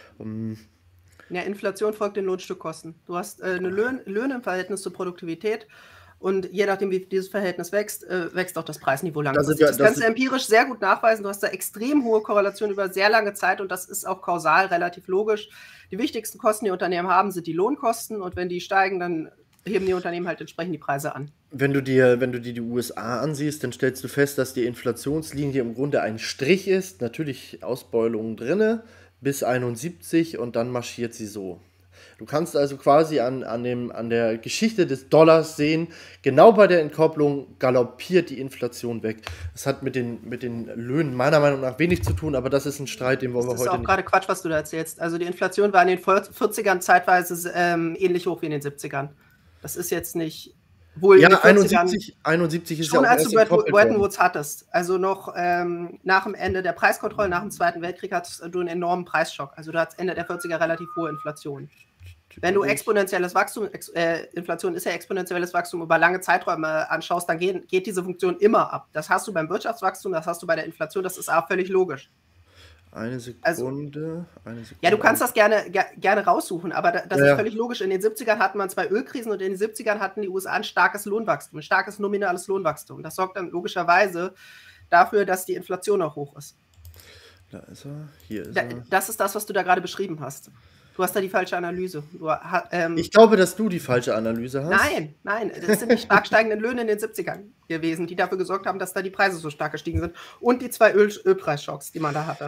Inflation folgt den Lohnstückkosten. Du hast eine Löhne im Verhältnis zur Produktivität und je nachdem, wie dieses Verhältnis wächst, wächst auch das Preisniveau langfristig. Das kannst du empirisch sehr gut nachweisen. Du hast da extrem hohe Korrelation über sehr lange Zeit und das ist auch kausal relativ logisch. Die wichtigsten Kosten, die Unternehmen haben, sind die Lohnkosten und wenn die steigen, dann heben die Unternehmen halt entsprechend die Preise an. Wenn du dir die USA ansiehst, dann stellst du fest, dass die Inflationslinie im Grunde ein Strich ist. Natürlich Ausbeulungen drinne bis 71 und dann marschiert sie so. Du kannst also quasi an der Geschichte des Dollars sehen, genau bei der Entkopplung galoppiert die Inflation weg. Das hat mit den Löhnen meiner Meinung nach wenig zu tun, aber das ist ein Streit, den wollen wir heute nicht. Das ist auch gerade Quatsch, was du da erzählst. Also die Inflation war in den 40ern zeitweise ähnlich hoch wie in den 70ern. Das ist jetzt nicht... Wohl ja, 71 ist schon ja auch als du Bretton Woods hattest. Also noch nach dem Ende der Preiskontrolle, nach dem Zweiten Weltkrieg, hattest du einen enormen Preisschock. Also du hattest Ende der 40er relativ hohe Inflation. Wenn du exponentielles Wachstum, Inflation ist ja exponentielles Wachstum, über lange Zeiträume anschaust, dann geht diese Funktion immer ab. Das hast du beim Wirtschaftswachstum, das hast du bei der Inflation, das ist auch völlig logisch. Eine Sekunde. Ja, du kannst das gerne raussuchen, aber das ist völlig logisch. In den 70ern hatten wir 2 Ölkrisen und in den 70ern hatten die USA ein starkes Lohnwachstum, ein starkes nominales Lohnwachstum. Das sorgt dann logischerweise dafür, dass die Inflation auch hoch ist. Da ist er, hier ist er. Das ist das, was du da gerade beschrieben hast. Du hast da die falsche Analyse. Ich glaube, dass du die falsche Analyse hast. Nein. Das sind die stark steigenden Löhne in den 70ern gewesen, die dafür gesorgt haben, dass da die Preise so stark gestiegen sind. Und die 2 Ölpreisschocks, die man da hatte.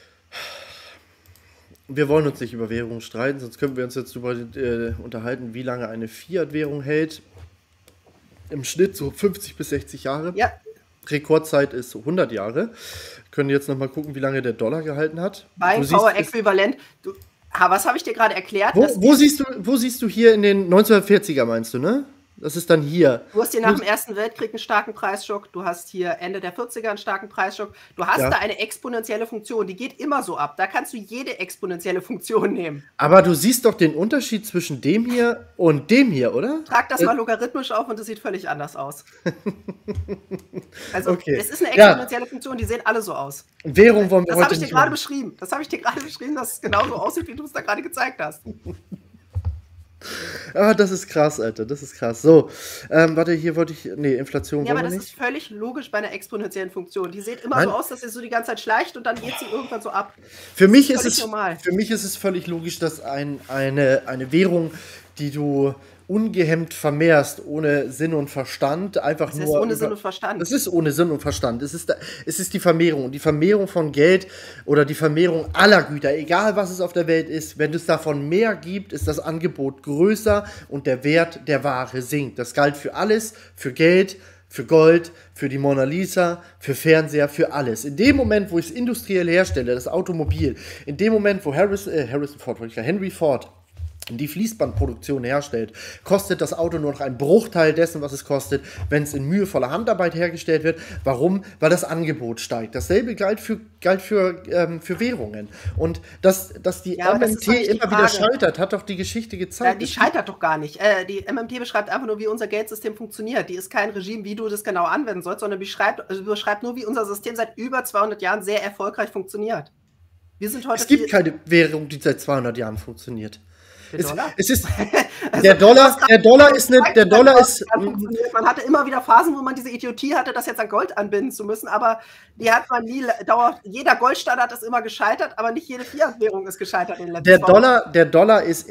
Wir wollen uns nicht über Währungen streiten, sonst können wir uns jetzt darüber unterhalten, wie lange eine Fiat-Währung hält. Im Schnitt so 50 bis 60 Jahre. Ja. Rekordzeit ist 100 Jahre. Können jetzt nochmal gucken, wie lange der Dollar gehalten hat. Buying Power Äquivalent. Was habe ich dir gerade erklärt? Wo siehst du hier in den 1940er, meinst du, ne? Das ist dann hier. Du hast hier nach dem Ersten Weltkrieg einen starken Preisschock. Du hast hier Ende der 40er einen starken Preisschock. Du hast da eine exponentielle Funktion. Die geht immer so ab. Da kannst du jede exponentielle Funktion nehmen. Aber du siehst doch den Unterschied zwischen dem hier und dem hier, oder? Trag das mal logarithmisch auf und das sieht völlig anders aus. Also, es ist eine exponentielle Funktion. Die sehen alle so aus. Währung wollen wir heute nicht. Das habe ich dir gerade beschrieben. Dass es genauso aussieht, wie du es da gerade gezeigt hast. Ah, das ist krass, Alter, das ist krass. So, warte, hier wollte ich, Inflation. Ja, aber das ist völlig logisch bei einer exponentiellen Funktion. Die sieht immer so aus, dass sie so die ganze Zeit schleicht und dann geht sie irgendwann so ab. Für mich ist es völlig logisch, dass eine Währung, die du ungehemmt vermehrst, ohne Sinn und Verstand, einfach Das heißt nur. ohne Sinn und Verstand. Es ist ohne Sinn und Verstand. Es ist die Vermehrung. Und die Vermehrung von Geld oder die Vermehrung aller Güter, egal was es auf der Welt ist, wenn es davon mehr gibt, ist das Angebot größer und der Wert der Ware sinkt. Das galt für alles, für Geld, für Gold, für die Mona Lisa, für Fernseher, für alles. In dem Moment, wo ich es industriell herstelle, das Automobil, in dem Moment, wo Henry Ford die Fließbandproduktion herstellt, kostet das Auto nur noch einen Bruchteil dessen, was es kostet, wenn es in mühevoller Handarbeit hergestellt wird. Warum? Weil das Angebot steigt. Dasselbe galt für Währungen. Und dass die MMT immer wieder scheitert, hat doch die Geschichte gezeigt. Ja, die scheitert doch gar nicht. Die MMT beschreibt einfach nur, wie unser Geldsystem funktioniert. Die ist kein Regime, wie du das genau anwenden sollst, sondern beschreibt nur, wie unser System seit über 200 Jahren sehr erfolgreich funktioniert. Es gibt keine Währung, die seit 200 Jahren funktioniert. Der Dollar? Es ist, also, der Dollar ist. Man hatte immer wieder Phasen, wo man diese Idiotie hatte, das jetzt an Gold anbinden zu müssen, aber die hat man nie jeder Goldstandard ist immer gescheitert, aber nicht jede Fiat-Währung ist gescheitert in den letzten Jahren. Der Dollar ist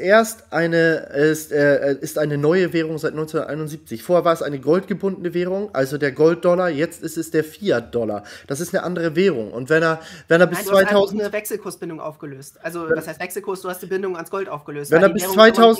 eine neue Währung seit 1971. Vorher war es eine goldgebundene Währung, also der Golddollar, jetzt ist es der Fiat-Dollar. Das ist eine andere Währung. Und wenn er bis 2000 du hast eine Wechselkursbindung aufgelöst. Also, was heißt Wechselkurs? Du hast die Bindung ans Gold aufgelöst. Wenn er bis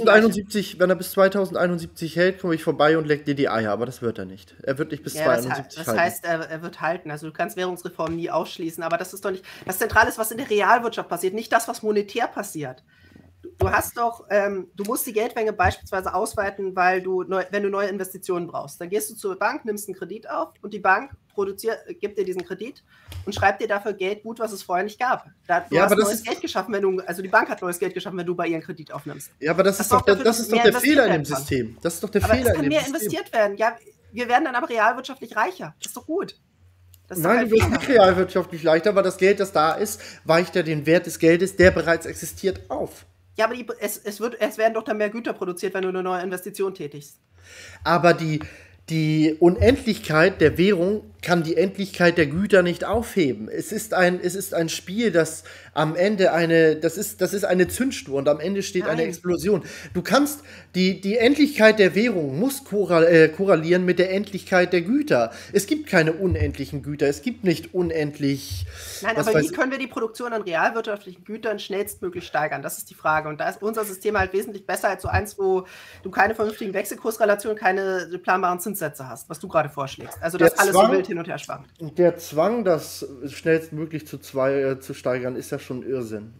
2071 hält, komme ich vorbei und leck dir die Eier, aber das wird er nicht. Er wird nicht bis 2071 halten. Das heißt, er wird halten. Also du kannst Währungsreformen nie ausschließen, aber das ist doch nicht das Zentrale ist, was in der Realwirtschaft passiert, nicht das, was monetär passiert. Du hast doch, du musst die Geldmenge beispielsweise ausweiten, weil wenn du neue Investitionen brauchst, dann gehst du zur Bank, nimmst einen Kredit auf und die Bank gibt dir diesen Kredit und schreibt dir dafür Geld gut, was es vorher nicht gab. Du hast neues Geld geschaffen, die Bank hat neues Geld geschaffen, wenn du bei ihr einen Kredit aufnimmst. Ja, aber das ist doch der Fehler in dem System. Das ist doch der Fehler in dem System. Es kann mehr investiert werden. Ja, wir werden dann aber realwirtschaftlich reicher. Das ist doch gut. Nein, du wirst nicht realwirtschaftlich leichter, weil das Geld, das da ist, weicht ja den Wert des Geldes, der bereits existiert, auf. Ja, aber es werden doch dann mehr Güter produziert, wenn du eine neue Investition tätigst. Aber die Unendlichkeit der Währung kann die Endlichkeit der Güter nicht aufheben. Es ist ein Spiel, das am Ende das ist eine Zündschnur und am Ende steht eine Explosion. Du kannst, die Endlichkeit der Währung muss korrelieren mit der Endlichkeit der Güter. Es gibt keine unendlichen Güter, es gibt nicht unendlich. Nein, aber wie können wir die Produktion an realwirtschaftlichen Gütern schnellstmöglich steigern? Das ist die Frage. Und da ist unser System halt wesentlich besser als so eins, wo du keine vernünftigen Wechselkursrelationen, keine planbaren Zinssätze hast, was du gerade vorschlägst. Also das alles so wild hin und her schwankt. Der Zwang, das schnellstmöglich zu steigern, ist ja schon Irrsinn.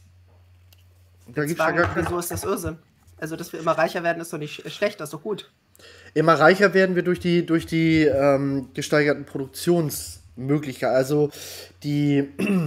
Wieso ist das Irrsinn? Also, dass wir immer reicher werden, ist doch nicht schlecht, das ist doch gut. Immer reicher werden wir durch die gesteigerten Produktionsmöglichkeiten. Also die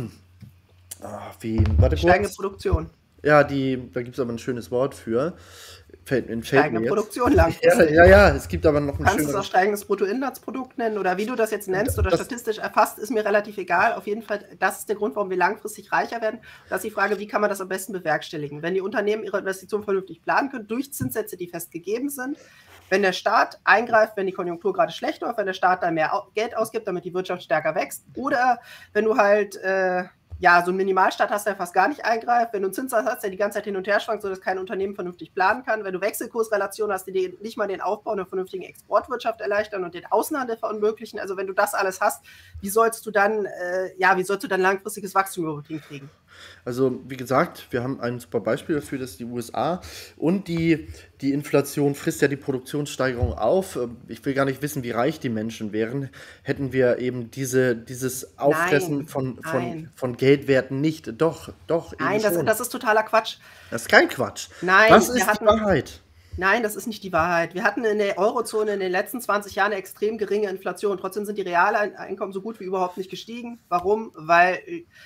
steigende Produktion. Ja, da gibt es aber ein schönes Wort für. Steigende Produktion langfristig. Ja, es gibt aber noch ein schönes. Kannst du es auch steigendes Bruttoinlandsprodukt nennen oder wie du das jetzt nennst oder statistisch erfasst, ist mir relativ egal. Auf jeden Fall, das ist der Grund, warum wir langfristig reicher werden. Das ist die Frage, wie kann man das am besten bewerkstelligen? Wenn die Unternehmen ihre Investitionen vernünftig planen können, durch Zinssätze, die festgegeben sind, wenn der Staat eingreift, wenn die Konjunktur gerade schlecht läuft, wenn der Staat dann mehr Geld ausgibt, damit die Wirtschaft stärker wächst, oder wenn du halt so einen Minimalstaat hast, der fast gar nicht eingreift, wenn du einen Zinssatz hast, der die ganze Zeit hin und her schwankt, sodass kein Unternehmen vernünftig planen kann, wenn du Wechselkursrelationen hast, die nicht mal den Aufbau einer vernünftigen Exportwirtschaft erleichtern und den Außenhandel verunmöglichen, also wenn du das alles hast, wie sollst du dann langfristiges Wachstum hinkriegen? Also, wie gesagt, wir haben ein super Beispiel dafür, dass die USA und die Inflation frisst ja die Produktionssteigerung auf. Ich will gar nicht wissen, wie reich die Menschen wären, hätten wir eben dieses Auffressen von Geldwerten nicht. Doch. Nein, das ist totaler Quatsch. Das ist kein Quatsch. Nein, das ist die Wahrheit. Nein, das ist nicht die Wahrheit. Wir hatten in der Eurozone in den letzten 20 Jahren eine extrem geringe Inflation. Trotzdem sind die Realeinkommen so gut wie überhaupt nicht gestiegen. Warum? Weil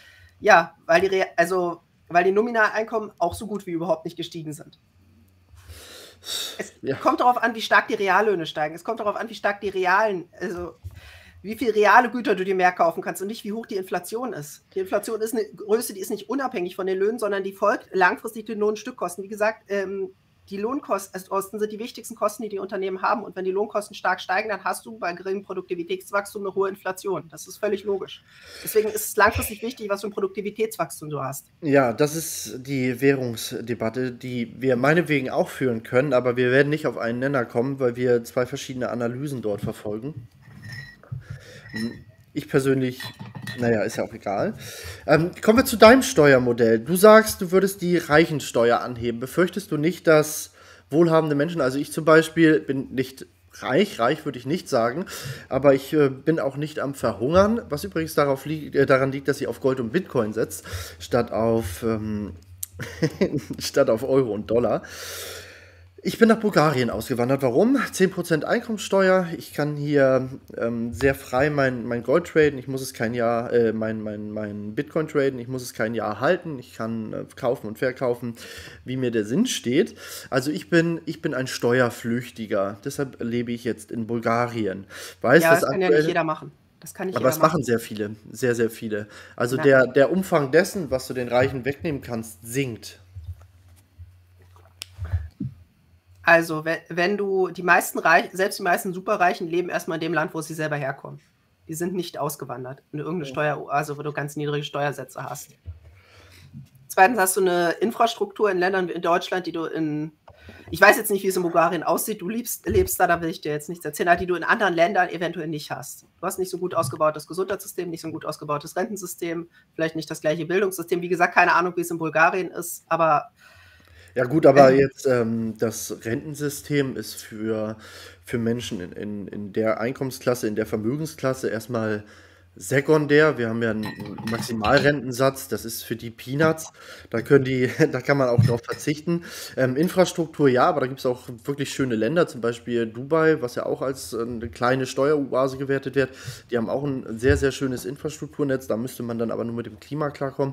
die Nominaleinkommen auch so gut wie überhaupt nicht gestiegen sind. Es kommt darauf an, wie stark die Reallöhne steigen. Es kommt darauf an, wie stark wie viel reale Güter du dir mehr kaufen kannst und nicht, wie hoch die Inflation ist. Die Inflation ist eine Größe, die ist nicht unabhängig von den Löhnen, sondern die folgt langfristig den Lohnstückkosten. Wie gesagt, die Lohnkosten sind die wichtigsten Kosten, die Unternehmen haben. Und wenn die Lohnkosten stark steigen, dann hast du bei geringem Produktivitätswachstum eine hohe Inflation. Das ist völlig logisch. Deswegen ist es langfristig wichtig, was für ein Produktivitätswachstum du hast. Ja, das ist die Währungsdebatte, die wir meinetwegen auch führen können, aber wir werden nicht auf einen Nenner kommen, weil wir zwei verschiedene Analysen dort verfolgen. Ich persönlich, naja, ist ja auch egal. Kommen wir zu deinem Steuermodell. Du sagst, du würdest die Reichensteuer anheben. Befürchtest du nicht, dass wohlhabende Menschen, also ich zum Beispiel bin nicht reich würde ich nicht sagen, aber ich bin auch nicht am Verhungern, was übrigens daran liegt, dass ich auf Gold und Bitcoin setze, statt auf Euro und Dollar. Ich bin nach Bulgarien ausgewandert. Warum? 10% Einkommensteuer. Ich kann hier sehr frei mein Gold traden. Ich muss es kein Jahr, mein Bitcoin traden. Ich muss es kein Jahr halten. Ich kann kaufen und verkaufen, wie mir der Sinn steht. Also ich bin ein Steuerflüchtiger. Deshalb lebe ich jetzt in Bulgarien. Das kann ja nicht jeder machen. Das kann nicht aber es machen sehr viele. Sehr, sehr viele. Also Nein. der Umfang dessen, was du den Reichen wegnehmen kannst, sinkt. Also, wenn du selbst die meisten Superreichen leben erstmal in dem Land, wo sie selber herkommen. Die sind nicht ausgewandert in irgendeine Steueroase, wo du ganz niedrige Steuersätze hast. Zweitens hast du eine Infrastruktur in Ländern wie in Deutschland, die du ich weiß jetzt nicht, wie es in Bulgarien aussieht, du lebst da will ich dir jetzt nichts erzählen, die du in anderen Ländern eventuell nicht hast. Du hast nicht so gut ausgebautes Gesundheitssystem, nicht so ein gut ausgebautes Rentensystem, vielleicht nicht das gleiche Bildungssystem. Wie gesagt, keine Ahnung, wie es in Bulgarien ist, aber ja gut, aber jetzt das Rentensystem ist für Menschen in der Einkommensklasse, in der Vermögensklasse erstmal sekundär. Wir haben ja einen Maximalrentensatz, das ist für die Peanuts. Da kann man auch drauf verzichten. Infrastruktur ja, aber da gibt es auch wirklich schöne Länder, zum Beispiel Dubai, was ja auch als eine kleine Steueroase gewertet wird. Die haben auch ein sehr, sehr schönes Infrastrukturnetz, da müsste man dann aber nur mit dem Klima klarkommen.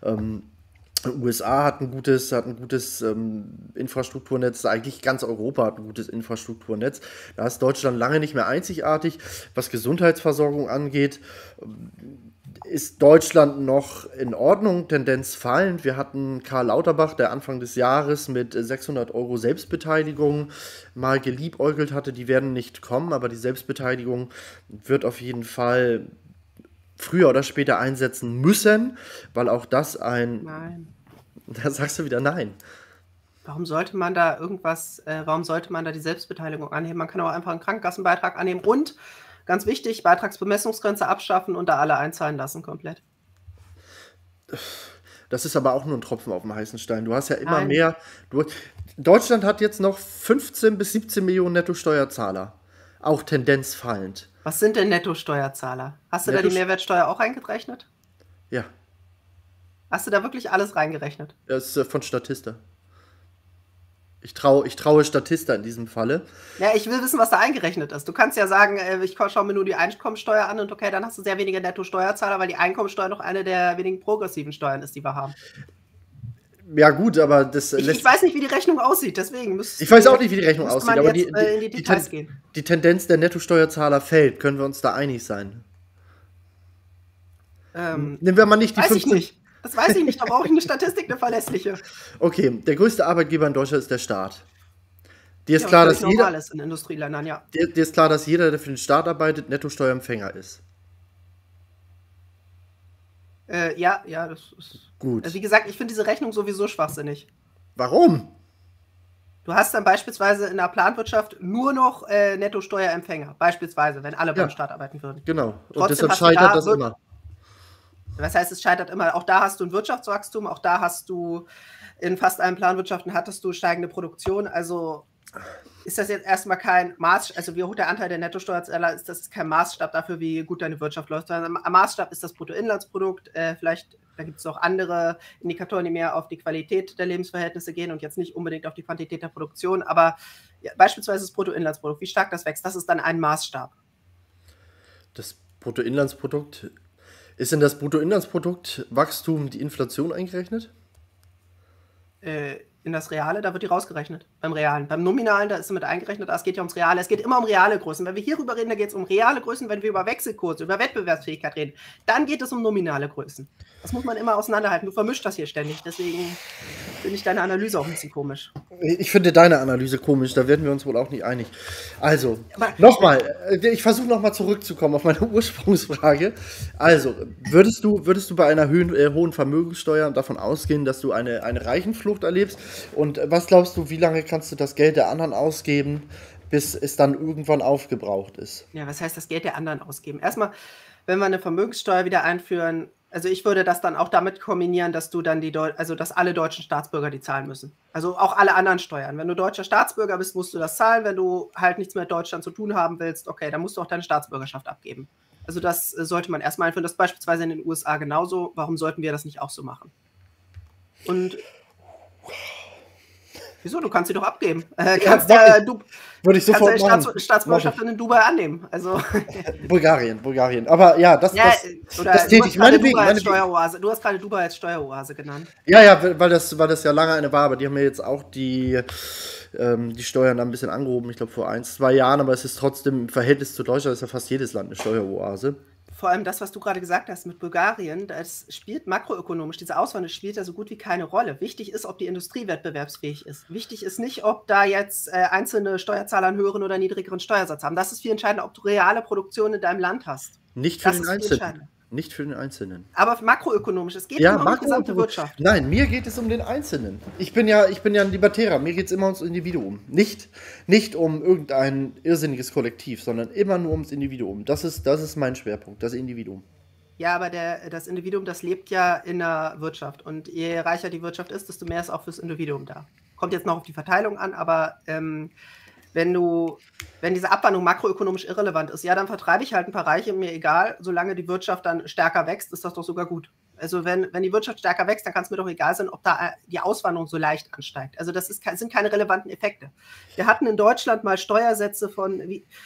USA hat ein gutes Infrastrukturnetz, eigentlich ganz Europa hat ein gutes Infrastrukturnetz. Da ist Deutschland lange nicht mehr einzigartig. Was Gesundheitsversorgung angeht, ist Deutschland noch in Ordnung, Tendenz fallend. Wir hatten Karl Lauterbach, der Anfang des Jahres mit 600 Euro Selbstbeteiligung mal geliebäugelt hatte. Die werden nicht kommen, aber die Selbstbeteiligung wird auf jeden Fall früher oder später einsetzen müssen, weil auch das nein. Da sagst du wieder nein. Warum sollte man da die Selbstbeteiligung anheben? Man kann auch einfach einen Krankenkassenbeitrag annehmen und, ganz wichtig, Beitragsbemessungsgrenze abschaffen und da alle einzahlen lassen komplett. Das ist aber auch nur ein Tropfen auf dem heißen Stein. Du hast ja immer Nein. mehr. Deutschland hat jetzt noch 15 bis 17 Millionen Nettosteuerzahler. Auch Tendenz fallend. Was sind denn Nettosteuerzahler? Hast du da die Mehrwertsteuer auch reingerechnet? Ja, Hast du da wirklich alles reingerechnet? das ist von Statista. Ich traue Statista in diesem Falle. Ja, ich will wissen, was da eingerechnet ist. Du kannst ja sagen, ich schaue mir nur die Einkommensteuer an und okay, dann hast du sehr wenige Nettosteuerzahler, weil die Einkommensteuer noch eine der wenigen progressiven Steuern ist, die wir haben. Ja gut, aber das Ich weiß nicht, wie die Rechnung aussieht, deswegen Ich weiß auch nicht, wie die Rechnung müsste aussieht, man aber jetzt in die Details gehen. die Tendenz der Nettosteuerzahler fällt. Können wir uns da einig sein? Nehmen wir mal nicht die Weiß ich 15. nicht. Das weiß ich nicht, da brauche ich eine Statistik, eine verlässliche. Okay, der größte Arbeitgeber in Deutschland ist der Staat. Dir ist Ja, klar, was dass völlig normal ist in Industrieländern, ja. dir ist klar, dass jeder, der für den Staat arbeitet, Nettosteuerempfänger ist. Ja, das ist Gut. Also wie gesagt, ich finde diese Rechnung sowieso schwachsinnig. Warum? Du hast dann beispielsweise in der Planwirtschaft nur noch Nettosteuerempfänger, beispielsweise, wenn alle beim Staat arbeiten würden. Genau. Und Trotzdem deshalb hast du scheitert da das immer. Was heißt, es scheitert immer? Auch da hast du ein Wirtschaftswachstum, auch da hast du in fast allen Planwirtschaften hattest du steigende Produktion. Also ist das jetzt erstmal kein Maßstab, also wie hoch der Anteil der Nettosteuerzahler ist, das ist kein Maßstab dafür, wie gut deine Wirtschaft läuft. Ein Maßstab ist das Bruttoinlandsprodukt. Vielleicht, da gibt es auch andere Indikatoren, die mehr auf die Qualität der Lebensverhältnisse gehen und jetzt nicht unbedingt auf die Quantität der Produktion. Aber ja, beispielsweise das Bruttoinlandsprodukt, wie stark das wächst, das ist dann ein Maßstab. Das Bruttoinlandsprodukt. Ist in das Bruttoinlandsprodukt Wachstum die Inflation eingerechnet? In das Reale, da wird die rausgerechnet. Beim Realen. Beim Nominalen, da ist sie mit eingerechnet, aber es geht ja ums Reale. Es geht immer um reale Größen. Wenn wir hierüber reden, da geht es um reale Größen. Wenn wir über Wechselkurse, über Wettbewerbsfähigkeit reden, dann geht es um nominale Größen. Das muss man immer auseinanderhalten. Du vermischst das hier ständig. Deswegen Finde ich deine Analyse auch ein bisschen komisch. Ich finde deine Analyse komisch, da werden wir uns wohl auch nicht einig. Also, Aber nochmal, ich versuche nochmal zurückzukommen auf meine Ursprungsfrage. Also, würdest du bei einer hohen Vermögenssteuer davon ausgehen, dass du eine Reichenflucht erlebst? Und was glaubst du, wie lange kannst du das Geld der anderen ausgeben, bis es dann irgendwann aufgebraucht ist? ja, was heißt das Geld der anderen ausgeben? Erstmal, wenn wir eine Vermögenssteuer wieder einführen, also ich würde das dann auch damit kombinieren, dass du dann dass alle deutschen Staatsbürger die zahlen müssen. Also auch alle anderen Steuern. Wenn du deutscher Staatsbürger bist, musst du das zahlen. Wenn du halt nichts mehr mit Deutschland zu tun haben willst, okay, dann musst du auch deine Staatsbürgerschaft abgeben. Also das sollte man erstmal einführen. Das ist beispielsweise in den USA genauso. Warum sollten wir das nicht auch so machen? Und wieso? Du kannst sie doch abgeben. Würde ich sofort deine machen. Staatsbürgerschaft in Dubai annehmen. Also Bulgarien. Aber ja, das täte ich. Du hast gerade Dubai als Steueroase genannt. Ja, weil das ja lange eine war, aber die haben ja jetzt auch die Steuern ein bisschen angehoben, ich glaube vor 1-2 Jahren, aber es ist trotzdem im Verhältnis zu Deutschland ist ja fast jedes Land eine Steueroase. Vor allem das, was du gerade gesagt hast mit Bulgarien, das spielt makroökonomisch, diese Auswandern spielt da so gut wie keine Rolle. Wichtig ist, ob die Industrie wettbewerbsfähig ist. Wichtig ist nicht, ob da jetzt einzelne Steuerzahler einen höheren oder niedrigeren Steuersatz haben. Das ist viel entscheidender, ob du reale Produktion in deinem Land hast. Nicht für den Einzelnen. Nicht für den Einzelnen. Aber makroökonomisch, es geht immer um die gesamte Wirtschaft. Nein, mir geht es um den Einzelnen. Ich bin ja ein Libertärer, mir geht es immer ums Individuum. Nicht um irgendein irrsinniges Kollektiv, sondern immer nur ums Individuum. Das ist mein Schwerpunkt, das Individuum. Ja, aber das Individuum, das lebt ja in der Wirtschaft. Und je reicher die Wirtschaft ist, desto mehr ist auch fürs Individuum da. Kommt jetzt noch auf die Verteilung an, aber wenn diese Abwandlung makroökonomisch irrelevant ist, ja, dann vertreibe ich halt ein paar Reiche, mir egal, solange die Wirtschaft dann stärker wächst, ist das doch sogar gut. Also wenn die Wirtschaft stärker wächst, dann kann es mir doch egal sein, ob da die Auswanderung so leicht ansteigt. Also das sind keine relevanten Effekte. Wir hatten in Deutschland mal Steuersätze von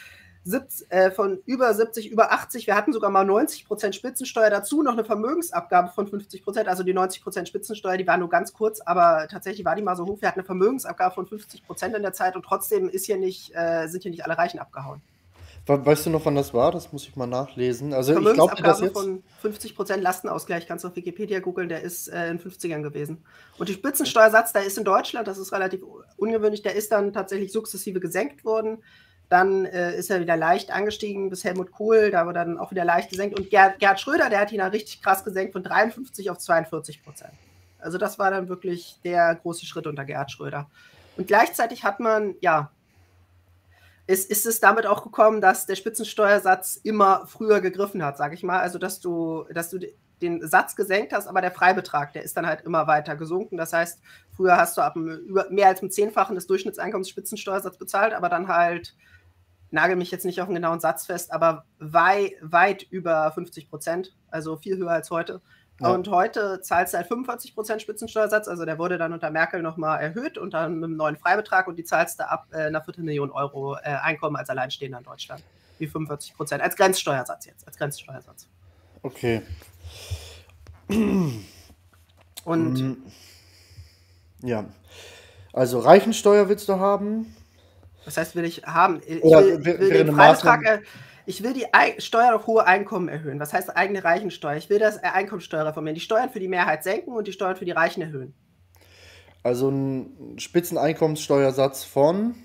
über 70, über 80, wir hatten sogar mal 90% Spitzensteuer dazu, noch eine Vermögensabgabe von 50%, also die 90% Spitzensteuer, die war nur ganz kurz, aber tatsächlich war die mal so hoch, wir hatten eine Vermögensabgabe von 50% in der Zeit und trotzdem sind hier nicht alle Reichen abgehauen. Weißt du noch, wann das war? Das muss ich mal nachlesen. Also ich glaube, das jetzt von 50% Lastenausgleich, kannst du auf Wikipedia googeln, der ist in den 50ern gewesen. Und der Spitzensteuersatz, der ist in Deutschland, das ist relativ ungewöhnlich, der ist dann tatsächlich sukzessive gesenkt worden. Dann ist er wieder leicht angestiegen bis Helmut Kohl, da wurde dann auch wieder leicht gesenkt. Und Gerhard Schröder, der hat ihn dann richtig krass gesenkt von 53 auf 42%. Also das war dann wirklich der große Schritt unter Gerhard Schröder. Und gleichzeitig hat man, ist es damit auch gekommen, dass der Spitzensteuersatz immer früher gegriffen hat, sage ich mal. Also dass du den Satz gesenkt hast, aber der Freibetrag, der ist dann halt immer weiter gesunken. Das heißt, früher hast du mehr als dem 10-fachen des Durchschnittseinkommens Spitzensteuersatz bezahlt, aber dann halt, nagel mich jetzt nicht auf einen genauen Satz fest, aber weit über 50%, also viel höher als heute. Ja. Und heute zahlst du halt 45% Spitzensteuersatz, also der wurde dann unter Merkel nochmal erhöht und dann mit einem neuen Freibetrag und die zahlst du ab einer Viertelmillion Euro Einkommen als Alleinstehender in Deutschland. Wie 45%, als Grenzsteuersatz jetzt, Okay. Und ja, also Reichensteuer willst du haben? Was heißt, will ich haben? Ich will die Steuer auf hohe Einkommen erhöhen. Was heißt eigene Reichensteuer? Ich will das Einkommensteuer reformieren. Die Steuern für die Mehrheit senken und die Steuern für die Reichen erhöhen. Also ein Spitzeneinkommenssteuersatz von?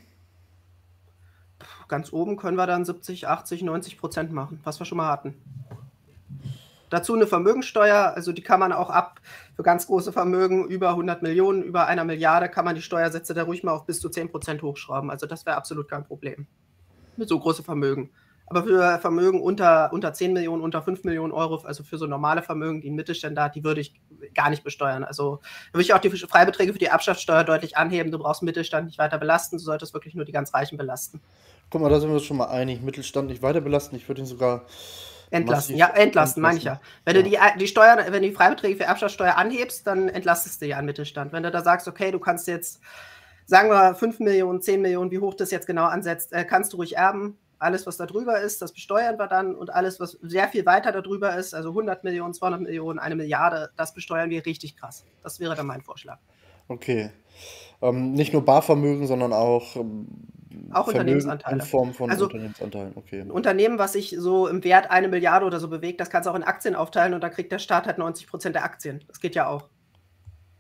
Ganz oben können wir dann 70, 80, 90% machen, was wir schon mal hatten. Dazu eine Vermögensteuer, also die kann man auch für ganz große Vermögen über 100 Millionen, über 1 Milliarde, kann man die Steuersätze da ruhig mal auf bis zu 10% hochschrauben. Also das wäre absolut kein Problem. Mit so großen Vermögen. Aber für Vermögen unter 10 Millionen, unter 5 Millionen Euro, also für so normale Vermögen, die ein Mittelständler hat, die würde ich gar nicht besteuern. Also da würde ich auch die Freibeträge für die Erbschaftssteuer deutlich anheben. Du brauchst Mittelstand nicht weiter belasten, du solltest wirklich nur die ganz Reichen belasten. Guck mal, da sind wir uns schon mal einig. Mittelstand nicht weiter belasten, ich würde ihn sogar entlasten. Ja, entlasten, meine ich ja. Wenn du wenn du die Freibeträge für Erbschaftssteuer anhebst, dann entlastest du ja an Mittelstand. Wenn du da sagst, okay, du kannst jetzt, sagen wir 5 Millionen, 10 Millionen, wie hoch das jetzt genau ansetzt, kannst du ruhig erben. Alles, was da drüber ist, das besteuern wir dann. Und alles, was sehr viel weiter darüber ist, also 100 Millionen, 200 Millionen, 1 Milliarde, das besteuern wir richtig krass. Das wäre dann mein Vorschlag. Okay. Nicht nur Barvermögen, sondern auch Unternehmensanteile. In Form von Unternehmensanteilen. Okay. Ein Unternehmen, was sich so im Wert 1 Milliarde oder so bewegt, das kannst du auch in Aktien aufteilen und dann kriegt der Staat halt 90% der Aktien. Das geht ja auch.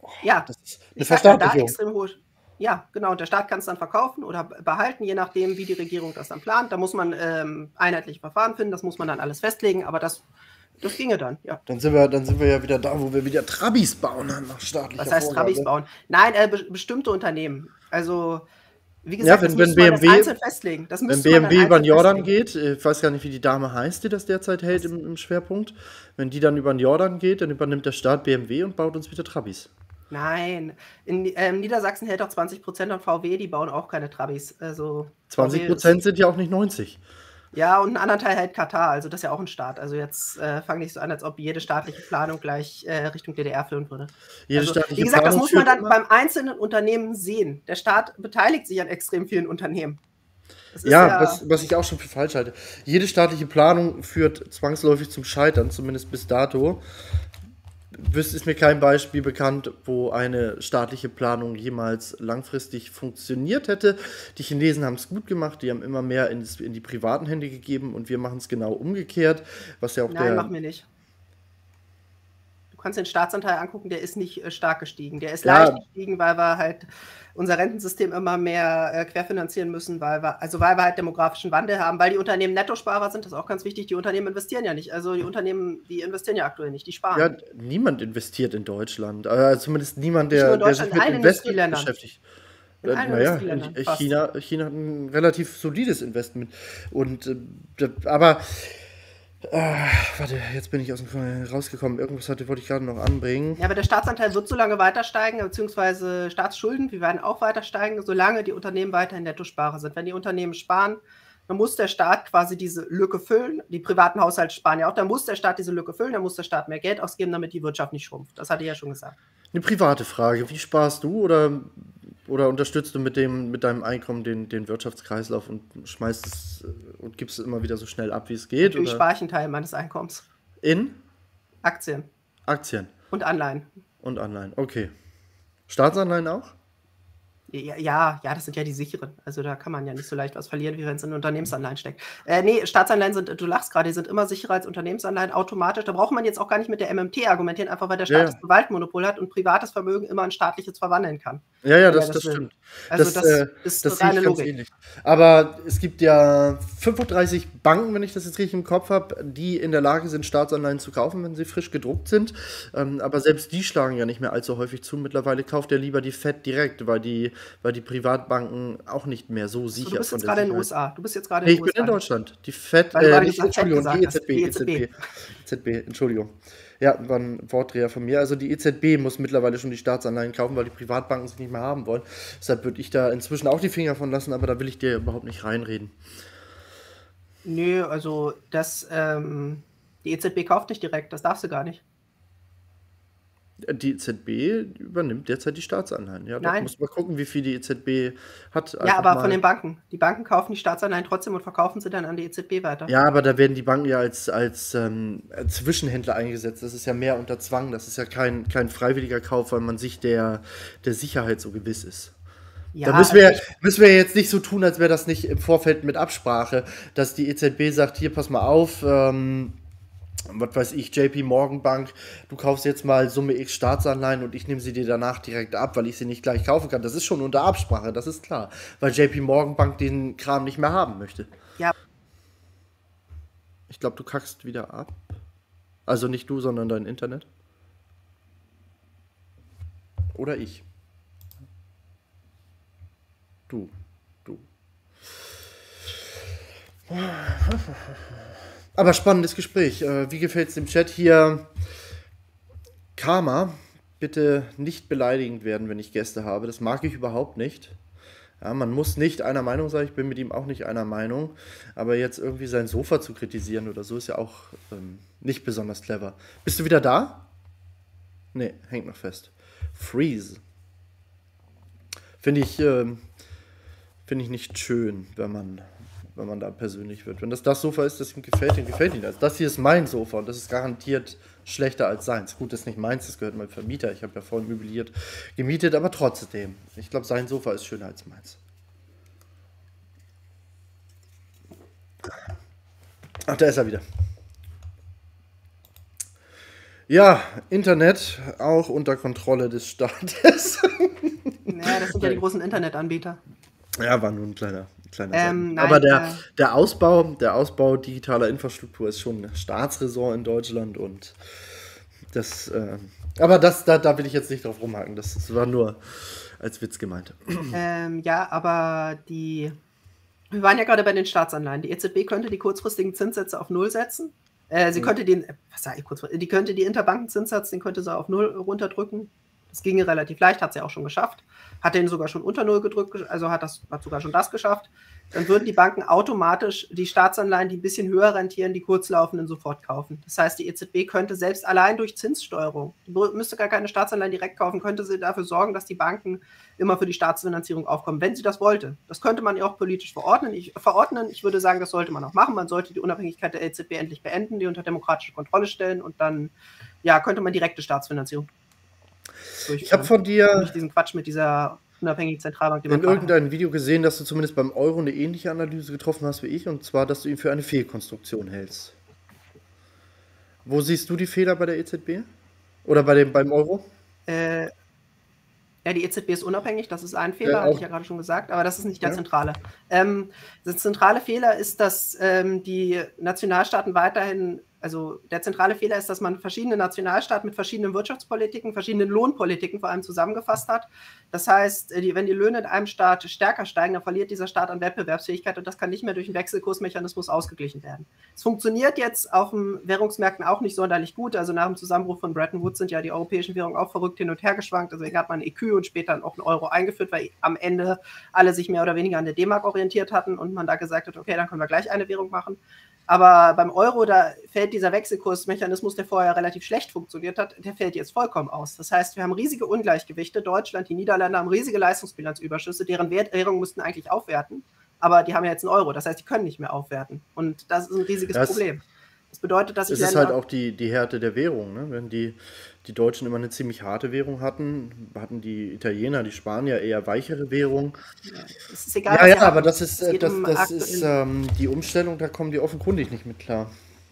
Ja, Das ist eine ich sage ja, da Verstaatlichung. extrem hohe. Ja, genau. Und der Staat kann es dann verkaufen oder behalten, je nachdem, wie die Regierung das dann plant. Da muss man einheitliche Verfahren finden, das muss man dann alles festlegen, aber das ginge dann, ja. Dann sind wir ja wieder da, wo wir wieder Trabis bauen nach staatlicher Was heißt Trabis Vorgabe. bauen? Nein, bestimmte Unternehmen. Also, wie Ja, gesagt, das müsste man jetzt einzeln festlegen. Das wenn müsste man dann BMW über den einzeln Jordan festlegen. geht, ich weiß gar nicht, wie die Dame heißt, die das derzeit hält Das, im Schwerpunkt. Wenn die dann über den Jordan geht, dann übernimmt der Staat BMW und baut uns wieder Trabis. nein, in Niedersachsen hält auch 20% an VW, die bauen auch keine Trabis. Also VW ist. 20% sind ja auch nicht 90. Ja, und einen anderen Teil hält Katar, also das ist ja auch ein Staat. Also jetzt fang nicht so an, als ob jede staatliche Planung gleich Richtung DDR führen würde. Jede Also, wie staatliche gesagt, das Planung muss man führt dann immer. beim einzelnen Unternehmen sehen. Der Staat beteiligt sich an extrem vielen Unternehmen. Das ist Ja, ja. was ich auch schon für falsch halte. Jede staatliche Planung führt zwangsläufig zum Scheitern, zumindest bis dato. Ist mir kein Beispiel bekannt, wo eine staatliche Planung jemals langfristig funktioniert hätte. Die Chinesen haben es gut gemacht, die haben immer mehr in die privaten Hände gegeben und wir machen es genau umgekehrt, was ja auch Nein, machen wir nicht. Du kannst den Staatsanteil angucken, der ist nicht stark gestiegen. Der ist leicht Ja, gestiegen, weil wir halt unser Rentensystem immer mehr querfinanzieren müssen, weil wir halt demografischen Wandel haben, weil die Unternehmen Nettosparer sind, das ist auch ganz wichtig, die Unternehmen investieren ja nicht. Also die Unternehmen, die investieren ja aktuell nicht, die sparen. ja, niemand investiert in Deutschland. Zumindest niemand, Nicht nur in der sich Deutschland, in mit allen Investment Industrieländern. beschäftigt. In allen Naja, Industrieländern, fast. China hat ein relativ solides Investment. Und aber warte, jetzt bin ich aus dem rausgekommen. Irgendwas wollte ich gerade noch anbringen. Ja, aber der Staatsanteil wird so lange weiter steigen, beziehungsweise Staatsschulden, wir werden auch weiter steigen, solange die Unternehmen weiterhin Nettosparer sind. Wenn die Unternehmen sparen, dann muss der Staat quasi diese Lücke füllen. Die privaten Haushalte sparen ja auch, dann muss der Staat diese Lücke füllen, dann muss der Staat mehr Geld ausgeben, damit die Wirtschaft nicht schrumpft. Das hatte ich ja schon gesagt. Eine private Frage. Wie sparst du oder unterstützt du mit deinem Einkommen den Wirtschaftskreislauf und schmeißt es und gibst es immer wieder so schnell ab, wie es geht? Natürlich Oder spare ich einen Teil meines Einkommens. in Aktien Aktien und Anleihen. und Anleihen? Okay. Staatsanleihen auch? Ja, das sind ja die sicheren. Also da kann man ja nicht so leicht was verlieren, wie wenn es in Unternehmensanleihen steckt. Nee, Staatsanleihen sind, du lachst gerade, die sind immer sicherer als Unternehmensanleihen automatisch. Da braucht man jetzt auch gar nicht mit der MMT argumentieren, einfach weil der Ja, Staat ja. das Gewaltmonopol hat und privates Vermögen immer in staatliches verwandeln kann, Ja, ja, wenn er das das will. stimmt. Also das ist Das sehe ich reine ganz Logik. ähnlich. Aber es gibt ja 35 Banken, wenn ich das jetzt richtig im Kopf habe, die in der Lage sind, Staatsanleihen zu kaufen, wenn sie frisch gedruckt sind. Aber selbst die schlagen ja nicht mehr allzu häufig zu. Mittlerweile kauft er lieber die Fed direkt, weil die Privatbanken auch nicht mehr so So, du sicher bist von jetzt der gerade in den Sicherheit. USA. Du bist jetzt gerade Nee, in den ich bin in USA, Deutschland. Die Fed, weil du gerade nicht, gesagt Fed Entschuldigung, die gesagt hast. EZB, Die EZB. EZB, Entschuldigung. Ja, war ein Wortdreher von mir. Also die EZB muss mittlerweile schon die Staatsanleihen kaufen, weil die Privatbanken sie nicht mehr haben wollen. Deshalb würde ich da inzwischen auch die Finger von lassen, aber da will ich dir überhaupt nicht reinreden. Nö, also die EZB kauft nicht direkt, das darf sie gar nicht. Die EZB übernimmt derzeit die Staatsanleihen. Ja, doch, Nein. muss mal gucken, wie viel die EZB hat. Ja, Einfach aber mal. von den Banken. Die Banken kaufen die Staatsanleihen trotzdem und verkaufen sie dann an die EZB weiter. Ja, aber da werden die Banken ja als Zwischenhändler eingesetzt. Das ist ja mehr unter Zwang. Das ist ja kein freiwilliger Kauf, weil man sich der Sicherheit so gewiss ist. Da Ja, also müssen wir jetzt nicht so tun, als wäre das nicht im Vorfeld mit Absprache, dass die EZB sagt, hier, pass mal auf, was weiß ich, JP Morgan Bank, du kaufst jetzt mal Summe X Staatsanleihen und ich nehme sie dir danach direkt ab, weil ich sie nicht gleich kaufen kann. Das ist schon unter Absprache, das ist klar. Weil JP Morgan Bank den Kram nicht mehr haben möchte. ja, Ich glaube, du kackst wieder ab. Also nicht du, sondern dein Internet. Oder ich. Du. Du. Aber spannendes Gespräch. Wie gefällt es dem Chat hier? Karma, bitte nicht beleidigend werden, wenn ich Gäste habe. Das mag ich überhaupt nicht. Ja, man muss nicht einer Meinung sein, ich bin mit ihm auch nicht einer Meinung. Aber jetzt irgendwie sein Sofa zu kritisieren oder so ist ja auch nicht besonders clever. Bist du wieder da? Nee, hängt noch fest. Freeze. Finde ich, finde ich nicht schön, wenn man da persönlich wird. Wenn das Sofa ist, das ihm gefällt, dann gefällt ihm das. Das hier ist mein Sofa und das ist garantiert schlechter als seins. Gut, das ist nicht meins, das gehört meinem Vermieter. Ich habe ja voll möbliert gemietet, aber trotzdem. Ich glaube, sein Sofa ist schöner als meins. Ach, da ist er wieder. Ja, Internet auch unter Kontrolle des Staates. Ja, das sind ja die großen Internetanbieter. Ja, war nur ein kleiner Seiten. Aber Nein, der Ausbau digitaler Infrastruktur ist schon ein Staatsressort in Deutschland und das, aber da will ich jetzt nicht drauf rumhaken. Das war nur als Witz gemeint. ja, aber wir waren ja gerade bei den Staatsanleihen. Die EZB könnte die kurzfristigen Zinssätze auf Null setzen. Sie könnte die könnte die Interbankenzinssatz, den könnte sie auf Null runterdrücken. Das ginge relativ leicht, hat sie auch schon geschafft. Hat den sogar schon unter Null gedrückt, also hat sogar schon das geschafft. Dann würden die Banken automatisch die Staatsanleihen, die ein bisschen höher rentieren, die kurzlaufenden sofort kaufen. Das heißt, die EZB könnte selbst allein durch Zinssteuerung, müsste gar keine Staatsanleihen direkt kaufen, könnte sie dafür sorgen, dass die Banken immer für die Staatsfinanzierung aufkommen, wenn sie das wollte. Das könnte man ja auch politisch verordnen. Ich würde sagen, das sollte man auch machen. Man sollte die Unabhängigkeit der EZB endlich beenden, die unter demokratische Kontrolle stellen und dann könnte man direkte Staatsfinanzierung durchführen. Ich habe von dir nicht diesen Quatsch mit dieser unabhängigen Zentralbank, die man in irgendeinem Video gesehen, dass du zumindest beim Euro eine ähnliche Analyse getroffen hast wie ich, und zwar, dass du ihn für eine Fehlkonstruktion hältst. Wo siehst du die Fehler bei der EZB? Oder beim Euro? Ja, die EZB ist unabhängig, das ist ein Fehler, hatte ich ja gerade schon gesagt, aber das ist nicht der Ja. zentrale. Der zentrale Fehler ist, dass die Nationalstaaten weiterhin, also der zentrale Fehler ist, dass man verschiedene Nationalstaaten mit verschiedenen Wirtschaftspolitiken, verschiedenen Lohnpolitiken vor allem zusammengefasst hat. Das heißt, wenn die Löhne in einem Staat stärker steigen, dann verliert dieser Staat an Wettbewerbsfähigkeit und das kann nicht mehr durch einen Wechselkursmechanismus ausgeglichen werden. Es funktioniert jetzt auf den Währungsmärkten auch nicht sonderlich gut. Also nach dem Zusammenbruch von Bretton Woods sind ja die europäischen Währungen auch verrückt hin und her geschwankt. Deswegen hat man EQ und später auch einen Euro eingeführt, weil am Ende alle sich mehr oder weniger an der D-Mark orientiert hatten und man da gesagt hat, okay, dann können wir gleich eine Währung machen. Aber beim Euro, da fällt dieser Wechselkursmechanismus, der vorher relativ schlecht funktioniert hat, der fällt jetzt vollkommen aus. Das heißt, wir haben riesige Ungleichgewichte. Deutschland, die Niederlande haben riesige Leistungsbilanzüberschüsse, deren Währungen müssten eigentlich aufwerten. Aber die haben ja jetzt einen Euro, das heißt, die können nicht mehr aufwerten. Und das ist ein riesiges Problem. Das bedeutet, dass Es ist halt auch die Härte der Währung. Ne? Wenn die Deutschen immer eine ziemlich harte Währung hatten die Italiener, die Spanier eher weichere Währung. Es ist egal, Ja, aber das ist die Umstellung, da kommen die offenkundig nicht mit klar.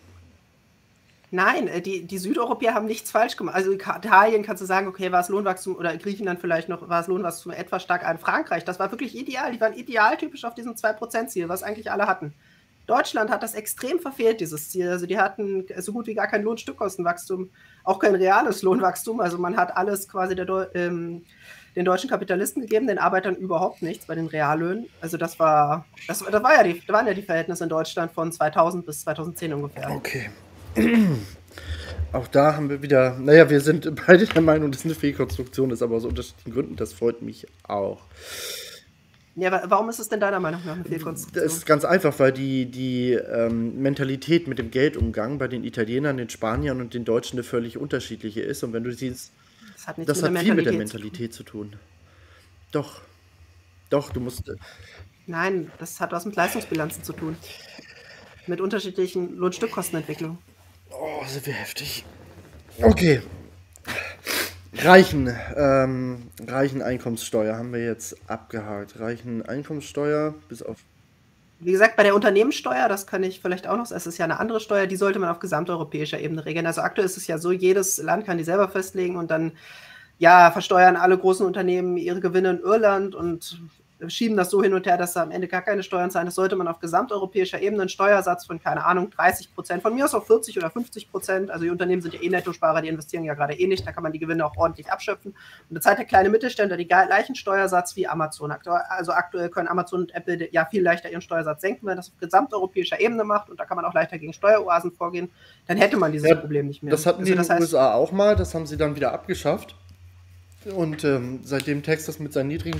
Nein, die Südeuropäer haben nichts falsch gemacht. Also Italien kannst du sagen, okay, war es Lohnwachstum, oder Griechenland vielleicht noch, war es Lohnwachstum etwas stark an Frankreich. Das war wirklich ideal. Die waren idealtypisch auf diesem 2%-Ziel, was eigentlich alle hatten. Deutschland hat das extrem verfehlt, dieses Ziel. Also die hatten so gut wie gar kein Lohnstückkostenwachstum, auch kein reales Lohnwachstum. Also man hat alles quasi den deutschen Kapitalisten gegeben, den Arbeitern überhaupt nichts bei den Reallöhnen. Also da waren ja die Verhältnisse in Deutschland von 2000 bis 2010 ungefähr. Okay. Auch da haben wir wieder, wir sind beide der Meinung, dass eine Fehlkonstruktion ist, aber aus unterschiedlichen Gründen. Das freut mich auch. Ja, warum ist es denn deiner Meinung nach eine Fehlkonstruktion? Das ist ganz einfach, weil die Mentalität mit dem Geldumgang bei den Italienern, den Spaniern und den Deutschen eine völlig unterschiedliche ist. Und wenn du siehst, das hat viel mit der Mentalität zu tun. Doch, du musst. Nein, das hat was mit Leistungsbilanzen zu tun. Mit unterschiedlichen Lohnstückkostenentwicklungen. Oh, sind wir heftig. Okay. Reichen Einkommenssteuer haben wir jetzt abgehakt. Reichen Einkommenssteuer bis auf. Wie gesagt, bei der Unternehmenssteuer, das kann ich vielleicht auch noch, es ist ja eine andere Steuer, die sollte man auf gesamteuropäischer Ebene regeln. Also aktuell ist es ja so, jedes Land kann die selber festlegen und dann versteuern alle großen Unternehmen ihre Gewinne in Irland und schieben das so hin und her, dass da am Ende gar keine Steuern zahlen. Das sollte man auf gesamteuropäischer Ebene einen Steuersatz von, keine Ahnung, 30%, von mir aus auf 40 oder 50%. Also die Unternehmen sind ja Nettosparer, die investieren ja gerade nicht, da kann man die Gewinne auch ordentlich abschöpfen. Und da zahlt der kleine Mittelständler den gleichen Steuersatz wie Amazon. Also aktuell können Amazon und Apple viel leichter ihren Steuersatz senken, wenn das auf gesamteuropäischer Ebene macht und da kann man auch leichter gegen Steueroasen vorgehen, dann hätte man dieses Problem nicht mehr. Das hatten die in den USA auch mal, das haben sie dann wieder abgeschafft. Und seitdem Texas mit seinen niedrigen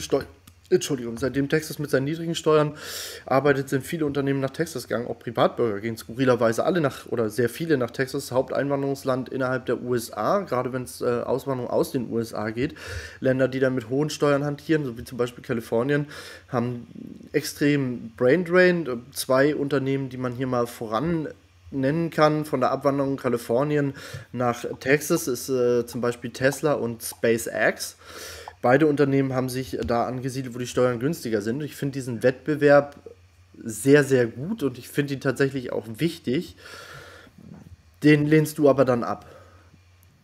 Steuern arbeitet, sind viele Unternehmen nach Texas gegangen, auch Privatbürger gehen skurrilerweise sehr viele nach Texas, Haupteinwanderungsland innerhalb der USA, gerade wenn es Auswanderung aus den USA geht. Länder, die dann mit hohen Steuern hantieren, so wie zum Beispiel Kalifornien, haben extrem Braindrain. 2 Unternehmen, die man hier mal voran nennen kann, von der Abwanderung Kalifornien nach Texas, ist zum Beispiel Tesla und SpaceX. Beide Unternehmen haben sich da angesiedelt, wo die Steuern günstiger sind. Ich finde diesen Wettbewerb sehr, sehr gut und ich finde ihn tatsächlich auch wichtig. Den lehnst du aber dann ab.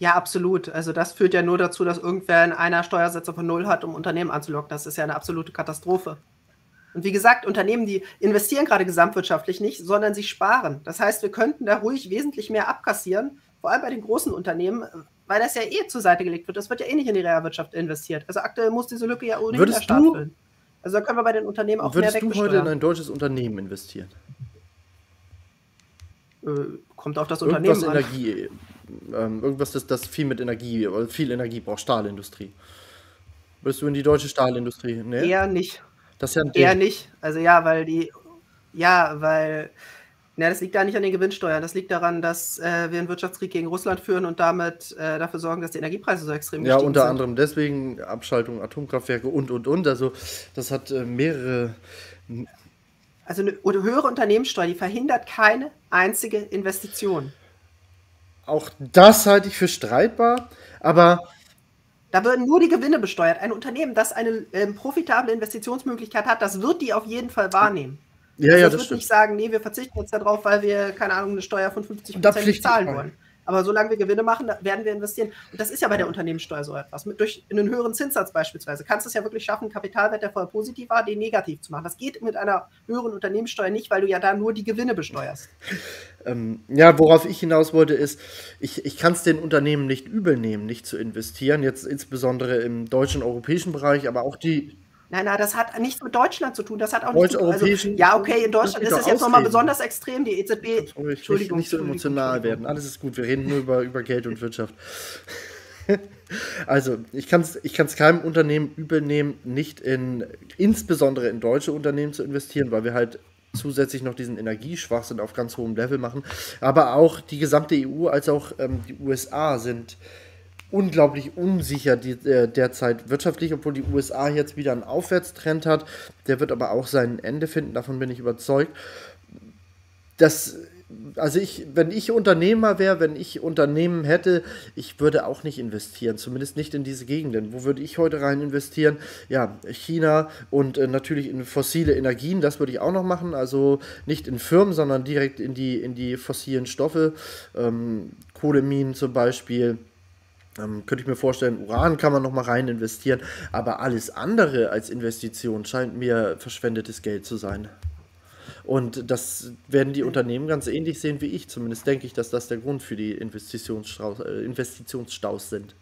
Ja, absolut. Also das führt ja nur dazu, dass irgendwer in einer Steuersätze von 0 hat, um Unternehmen anzulocken. Das ist ja eine absolute Katastrophe. Und wie gesagt, Unternehmen, die investieren gerade gesamtwirtschaftlich nicht, sondern sie sparen. Das heißt, wir könnten da ruhig wesentlich mehr abkassieren, vor allem bei den großen Unternehmen, weil das ja eh zur Seite gelegt wird. Das wird ja eh nicht in die Realwirtschaft investiert. Also aktuell muss diese Lücke ja ohnehin der Staat füllen. Also da können wir bei den Unternehmen auch mehr wegbesteuern. Würdest du heute in ein deutsches Unternehmen investieren? Kommt auf das Unternehmen an. Irgendwas, das viel mit Energie, oder viel Energie braucht, Stahlindustrie. Würdest du in die deutsche Stahlindustrie? Nee? Eher nicht. Das ist ja ein Eher nicht. Also das liegt da nicht an den Gewinnsteuern. Das liegt daran, dass wir einen Wirtschaftskrieg gegen Russland führen und damit dafür sorgen, dass die Energiepreise so extrem gestiegen sind. Ja, unter anderem deswegen Abschaltung Atomkraftwerke und. Also das hat mehrere... Also eine höhere Unternehmenssteuer, die verhindert keine einzige Investition. Auch das halte ich für streitbar, aber... Da würden nur die Gewinne besteuert. Ein Unternehmen, das eine profitable Investitionsmöglichkeit hat, das wird die auf jeden Fall wahrnehmen. Ja, das wird nicht sagen, nee, wir verzichten jetzt darauf, weil wir, keine Ahnung, eine Steuer von 50% nicht zahlen wollen. Aber solange wir Gewinne machen, werden wir investieren. Und das ist ja bei der Unternehmenssteuer so etwas. Durch einen höheren Zinssatz beispielsweise kannst du es ja wirklich schaffen, einen Kapitalwert, der vorher positiv war, den negativ zu machen. Das geht mit einer höheren Unternehmenssteuer nicht, weil du ja da nur die Gewinne besteuerst. Ja, worauf ich hinaus wollte, ist, ich kann es den Unternehmen nicht übel nehmen, nicht zu investieren, jetzt insbesondere im deutschen, europäischen Bereich, aber auch die... Nein, das hat nichts mit Deutschland zu tun. Das hat auch nichts mit... Also, ja, okay, in Deutschland ist es jetzt nochmal besonders extrem. Die EZB... Entschuldigung. Nicht so emotional werden. Alles ist gut. Wir reden nur über Geld und Wirtschaft. Also, ich kann's keinem Unternehmen übel nehmen, insbesondere in deutsche Unternehmen zu investieren, weil wir halt zusätzlich noch diesen Energieschwachsinn auf ganz hohem Level machen. Aber auch die gesamte EU als auch die USA sind unglaublich unsicher derzeit wirtschaftlich, obwohl die USA jetzt wieder einen Aufwärtstrend hat. Der wird aber auch sein Ende finden, davon bin ich überzeugt. Wenn ich Unternehmer wäre, wenn ich Unternehmen hätte, ich würde auch nicht investieren, zumindest nicht in diese Gegenden. Wo würde ich heute rein investieren? Ja, China und natürlich in fossile Energien, das würde ich auch noch machen, also nicht in Firmen, sondern direkt in die fossilen Stoffe, Kohleminen zum Beispiel. Könnte ich mir vorstellen, Uran kann man noch mal rein investieren, aber alles andere als Investition scheint mir verschwendetes Geld zu sein. Und das werden die Unternehmen ganz ähnlich sehen wie ich. Zumindest denke ich, dass das der Grund für die Investitionsstaus sind.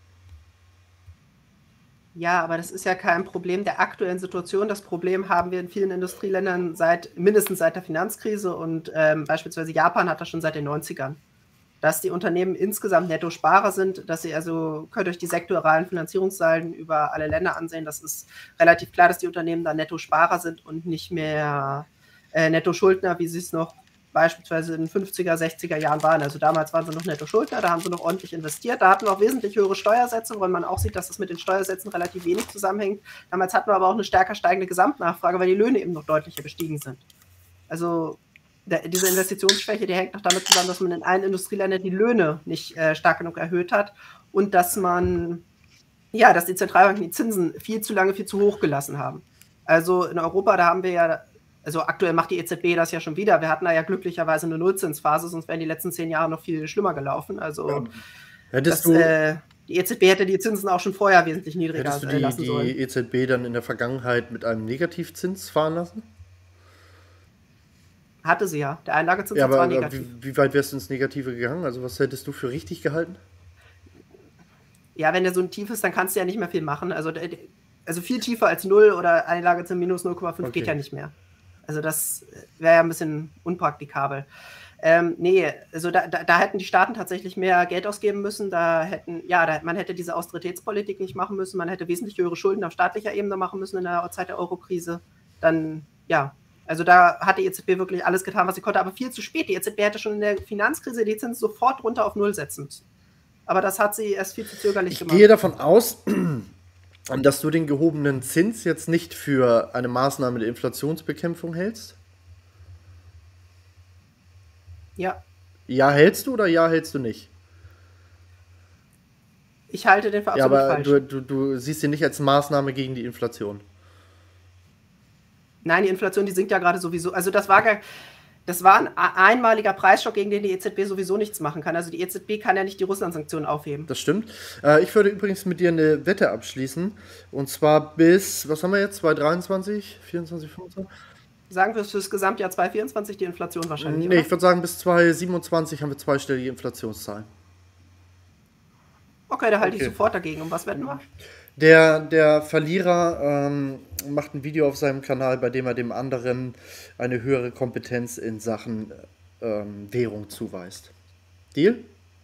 Ja, aber das ist ja kein Problem der aktuellen Situation. Das Problem haben wir in vielen Industrieländern mindestens seit der Finanzkrise und beispielsweise Japan hat das schon seit den 90ern. Dass die Unternehmen insgesamt Netto-Sparer sind, dass sie könnt euch die sektoralen Finanzierungssalden über alle Länder ansehen. Das ist relativ klar, dass die Unternehmen da Netto-Sparer sind und nicht mehr Netto-Schuldner, wie sie es noch beispielsweise in den 50er, 60er Jahren waren. Also damals waren sie noch Netto-Schuldner, da haben sie noch ordentlich investiert. Da hatten wir auch wesentlich höhere Steuersätze, weil man auch sieht, dass das mit den Steuersätzen relativ wenig zusammenhängt. Damals hatten wir aber auch eine stärker steigende Gesamtnachfrage, weil die Löhne eben noch deutlicher gestiegen sind. Also diese Investitionsschwäche, die hängt noch damit zusammen, dass man in allen Industrieländern die Löhne nicht stark genug erhöht hat und dass die Zentralbanken die Zinsen viel zu lange, viel zu hoch gelassen haben. Also in Europa, da haben wir ja, also aktuell macht die EZB das ja schon wieder. Wir hatten da ja glücklicherweise eine Nullzinsphase, sonst wären die letzten 10 Jahre noch viel schlimmer gelaufen. Also die EZB hätte die Zinsen auch schon vorher wesentlich niedriger lassen sollen. Hättest du die EZB dann in der Vergangenheit mit einem Negativzins fahren lassen? Hatte sie ja. Der Einlagezins war negativ. Wie weit wärst du ins Negative gegangen? Also was hättest du für richtig gehalten? Ja, wenn der so ein tief ist, dann kannst du ja nicht mehr viel machen. Also viel tiefer als 0 oder Einlagezins minus 0,5 geht ja nicht mehr. Also das wäre ja ein bisschen unpraktikabel. Also da hätten die Staaten tatsächlich mehr Geld ausgeben müssen. Man hätte diese Austeritätspolitik nicht machen müssen. Man hätte wesentlich höhere Schulden auf staatlicher Ebene machen müssen in der Zeit der Eurokrise. Also da hat die EZB wirklich alles getan, was sie konnte, aber viel zu spät. Die EZB hätte schon in der Finanzkrise die Zinsen sofort runter auf 0 setzen müssen. Aber das hat sie erst viel zu zögerlich gemacht. Ich gehe davon aus, dass du den gehobenen Zins jetzt nicht für eine Maßnahme der Inflationsbekämpfung hältst? Ja. Ja hältst du oder ja hältst du nicht? Ich halte den für absolut falsch. Aber du siehst ihn nicht als Maßnahme gegen die Inflation? Nein, die Inflation, die sinkt ja gerade sowieso. Also Das war ein einmaliger Preisschock, gegen den die EZB sowieso nichts machen kann. Also die EZB kann ja nicht die Russland-Sanktionen aufheben. Das stimmt. Ich würde übrigens mit dir eine Wette abschließen. Und zwar bis, was haben wir jetzt? 2023, 24, 25? Sagen wir fürs Gesamtjahr 2024 die Inflation wahrscheinlich, Nee, oder? ich würde sagen, bis 2027 haben wir zweistellige Inflationszahlen. Okay, da halte ich Okay. sofort dagegen. Um was wetten wir? Der Verlierer macht ein Video auf seinem Kanal, bei dem er dem anderen eine höhere Kompetenz in Sachen Währung zuweist. Deal?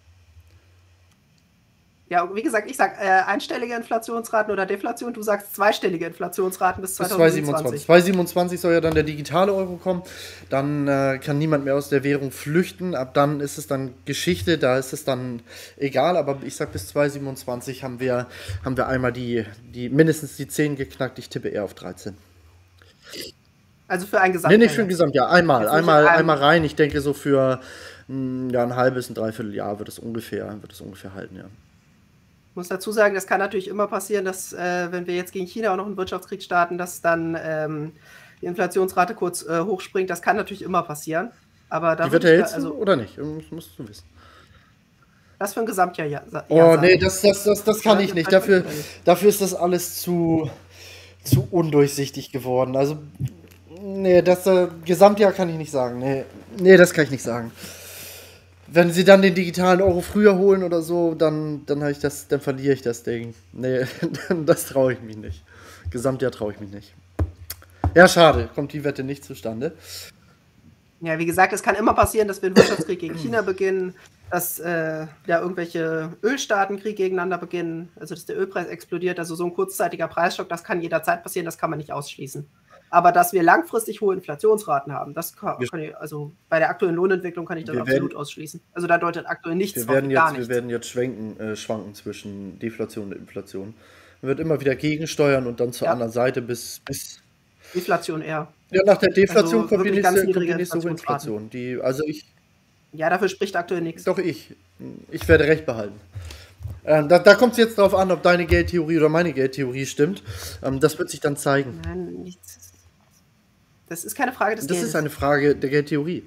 Ja, wie gesagt, ich sage einstellige Inflationsraten oder Deflation. Du sagst zweistellige Inflationsraten bis Bis 2027. 2027 soll ja dann der digitale Euro kommen. Dann kann niemand mehr aus der Währung flüchten. Ab dann ist es dann Geschichte, da ist es dann egal. Aber ich sag, bis 2027 haben wir einmal mindestens die 10 geknackt. Ich tippe eher auf 13. Also für ein Nee, Gesamtjahr. nicht für ein jetzt. Gesamtjahr. Einmal, Jetzt nicht einmal, in einem- einmal rein. Ich denke, so für ja, ein halbes, ein Dreivierteljahr wird es ungefähr halten, ja. Ich muss dazu sagen, das kann natürlich immer passieren, dass, wenn wir jetzt gegen China auch noch einen Wirtschaftskrieg starten, dass dann die Inflationsrate kurz hochspringt. Das kann natürlich immer passieren. Aber da Die würde Wette ich, hältst du oder nicht? Musst du wissen. das für ein Gesamtjahr Oh, sagen. nee, das kann ich nicht. Dafür, Vielleicht nicht. dafür ist das alles zu undurchsichtig geworden. Also, nee, das Gesamtjahr kann ich nicht sagen. Nee, das kann ich nicht sagen. Wenn sie dann den digitalen Euro früher holen oder so, dann verliere ich das Ding. Nee, das traue ich mich nicht. Gesamtjahr traue ich mich nicht. Ja, schade, kommt die Wette nicht zustande. Ja, wie gesagt, es kann immer passieren, dass wir einen Wirtschaftskrieg gegen China beginnen, dass ja irgendwelche Ölstaaten Krieg gegeneinander beginnen, also dass der Ölpreis explodiert. Also so ein kurzzeitiger Preisschock, das kann jederzeit passieren, das kann man nicht ausschließen. Aber dass wir langfristig hohe Inflationsraten haben, das kann ich, also bei der aktuellen Lohnentwicklung kann ich das Wir absolut ausschließen. Also da deutet aktuell nichts Wir drauf, werden gar jetzt, wir nichts. werden jetzt schwanken zwischen Deflation und Inflation. Man wird immer wieder gegensteuern und dann zur Ja. anderen Seite bis Inflation eher. ja, nach der Deflation Also kommt die wirklich ganz nächste niedrige Inflation. Ja, dafür spricht aktuell nichts. Ich werde recht behalten. Da kommt es jetzt darauf an, ob deine Geldtheorie oder meine Geldtheorie stimmt. Das wird sich dann zeigen. Nein, nichts. Das ist keine Frage des Das Geldes. ist eine Frage der Geldtheorie.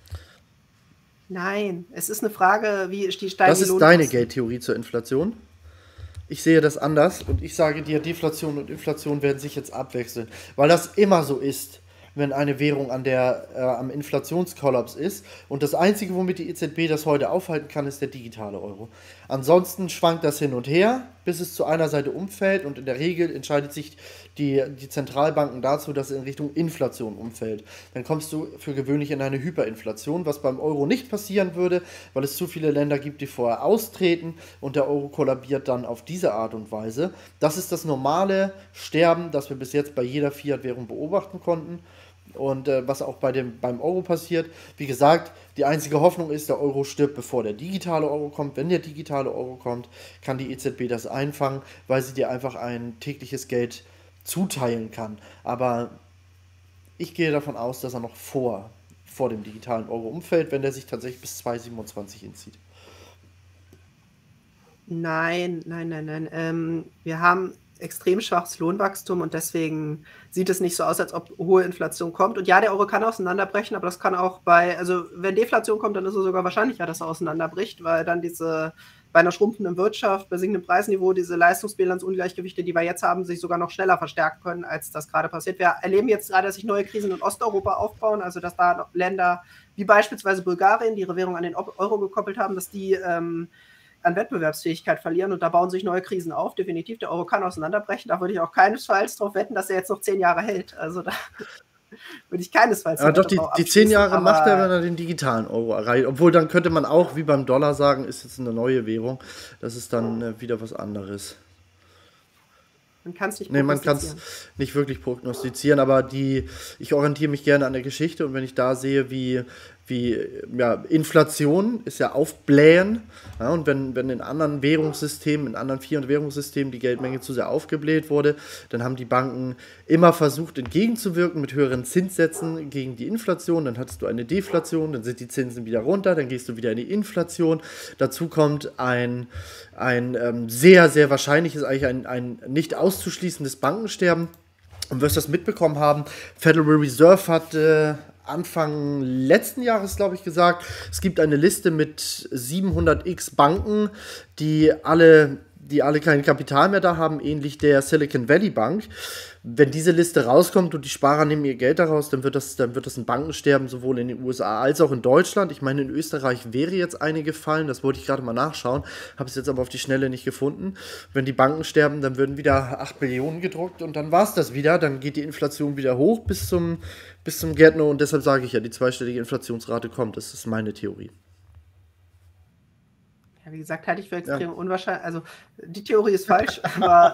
Nein, es ist eine Frage, wie steigen Das die ist Lohnkosten. deine Geldtheorie zur Inflation. Ich sehe das anders und ich sage dir, Deflation und Inflation werden sich jetzt abwechseln, weil das immer so ist, wenn eine Währung am Inflationskollaps ist. Und das Einzige, womit die EZB das heute aufhalten kann, ist der digitale Euro. Ansonsten schwankt das hin und her, bis es zu einer Seite umfällt und in der Regel entscheidet sich die Zentralbanken dazu, dass es in Richtung Inflation umfällt. Dann kommst du für gewöhnlich in eine Hyperinflation, was beim Euro nicht passieren würde, weil es zu viele Länder gibt, die vorher austreten und der Euro kollabiert dann auf diese Art und Weise. Das ist das normale Sterben, das wir bis jetzt bei jeder Fiat-Währung beobachten konnten. Und was auch beim Euro passiert. Wie gesagt, die einzige Hoffnung ist, der Euro stirbt, bevor der digitale Euro kommt. Wenn der digitale Euro kommt, kann die EZB das einfangen, weil sie dir einfach ein tägliches Geld zuteilen kann. Aber ich gehe davon aus, dass er noch vor dem digitalen Euro umfällt, wenn der sich tatsächlich bis 2027 hinzieht. Nein. Wir haben extrem schwaches Lohnwachstum und deswegen sieht es nicht so aus, als ob hohe Inflation kommt. Und ja, der Euro kann auseinanderbrechen, aber das kann auch also wenn Deflation kommt, dann ist es sogar wahrscheinlicher, dass er auseinanderbricht, weil dann bei einer schrumpfenden Wirtschaft, bei sinkendem Preisniveau, diese Leistungsbilanzungleichgewichte, die wir jetzt haben, sich sogar noch schneller verstärken können, als das gerade passiert. Wir erleben jetzt gerade, dass sich neue Krisen in Osteuropa aufbauen, also dass da Länder wie beispielsweise Bulgarien, die ihre Währung an den Euro gekoppelt haben, dass die an Wettbewerbsfähigkeit verlieren und da bauen sich neue Krisen auf. Definitiv, der Euro kann auseinanderbrechen. Da würde ich auch keinesfalls darauf wetten, dass er jetzt noch 10 Jahre hält. Also da würde ich keinesfalls Aber doch, drauf die 10 abschließen, Jahre aber macht er, wenn er den digitalen Euro erreicht. Obwohl, dann könnte man auch, wie beim Dollar sagen, ist jetzt eine neue Währung. Das ist dann wieder was anderes. man kann es nicht Nee, man kann es prognostizieren. nicht wirklich prognostizieren, aber ich orientiere mich gerne an der Geschichte und wenn ich da sehe, wie Inflation ist ja aufblähen, ja, und wenn in anderen Währungssystemen, in anderen Fiat- Währungssystemen die Geldmenge zu sehr aufgebläht wurde, dann haben die Banken immer versucht entgegenzuwirken mit höheren Zinssätzen gegen die Inflation, dann hattest du eine Deflation, dann sind die Zinsen wieder runter, dann gehst du wieder in die Inflation. Dazu kommt ein sehr, sehr wahrscheinliches, eigentlich ein nicht auszuschließendes Bankensterben. Und wirst das mitbekommen haben, Federal Reserve hat Anfang letzten Jahres, glaube ich, gesagt, es gibt eine Liste mit 700x Banken, die alle kein Kapital mehr da haben, ähnlich der Silicon Valley Bank. Wenn diese Liste rauskommt und die Sparer nehmen ihr Geld daraus, dann wird das ein Bankensterben sowohl in den USA als auch in Deutschland. Ich meine, in Österreich wäre jetzt eine gefallen, das wollte ich gerade mal nachschauen, habe es jetzt aber auf die Schnelle nicht gefunden. Wenn die Banken sterben, dann würden wieder 8 Millionen gedruckt und dann war es das wieder. Dann geht die Inflation wieder hoch bis zum Gärtner und deshalb sage ich ja, die zweistellige Inflationsrate kommt. Das ist meine Theorie. Ja, wie gesagt, halte ich für Ja. extrem unwahrscheinlich. Also die Theorie ist falsch, aber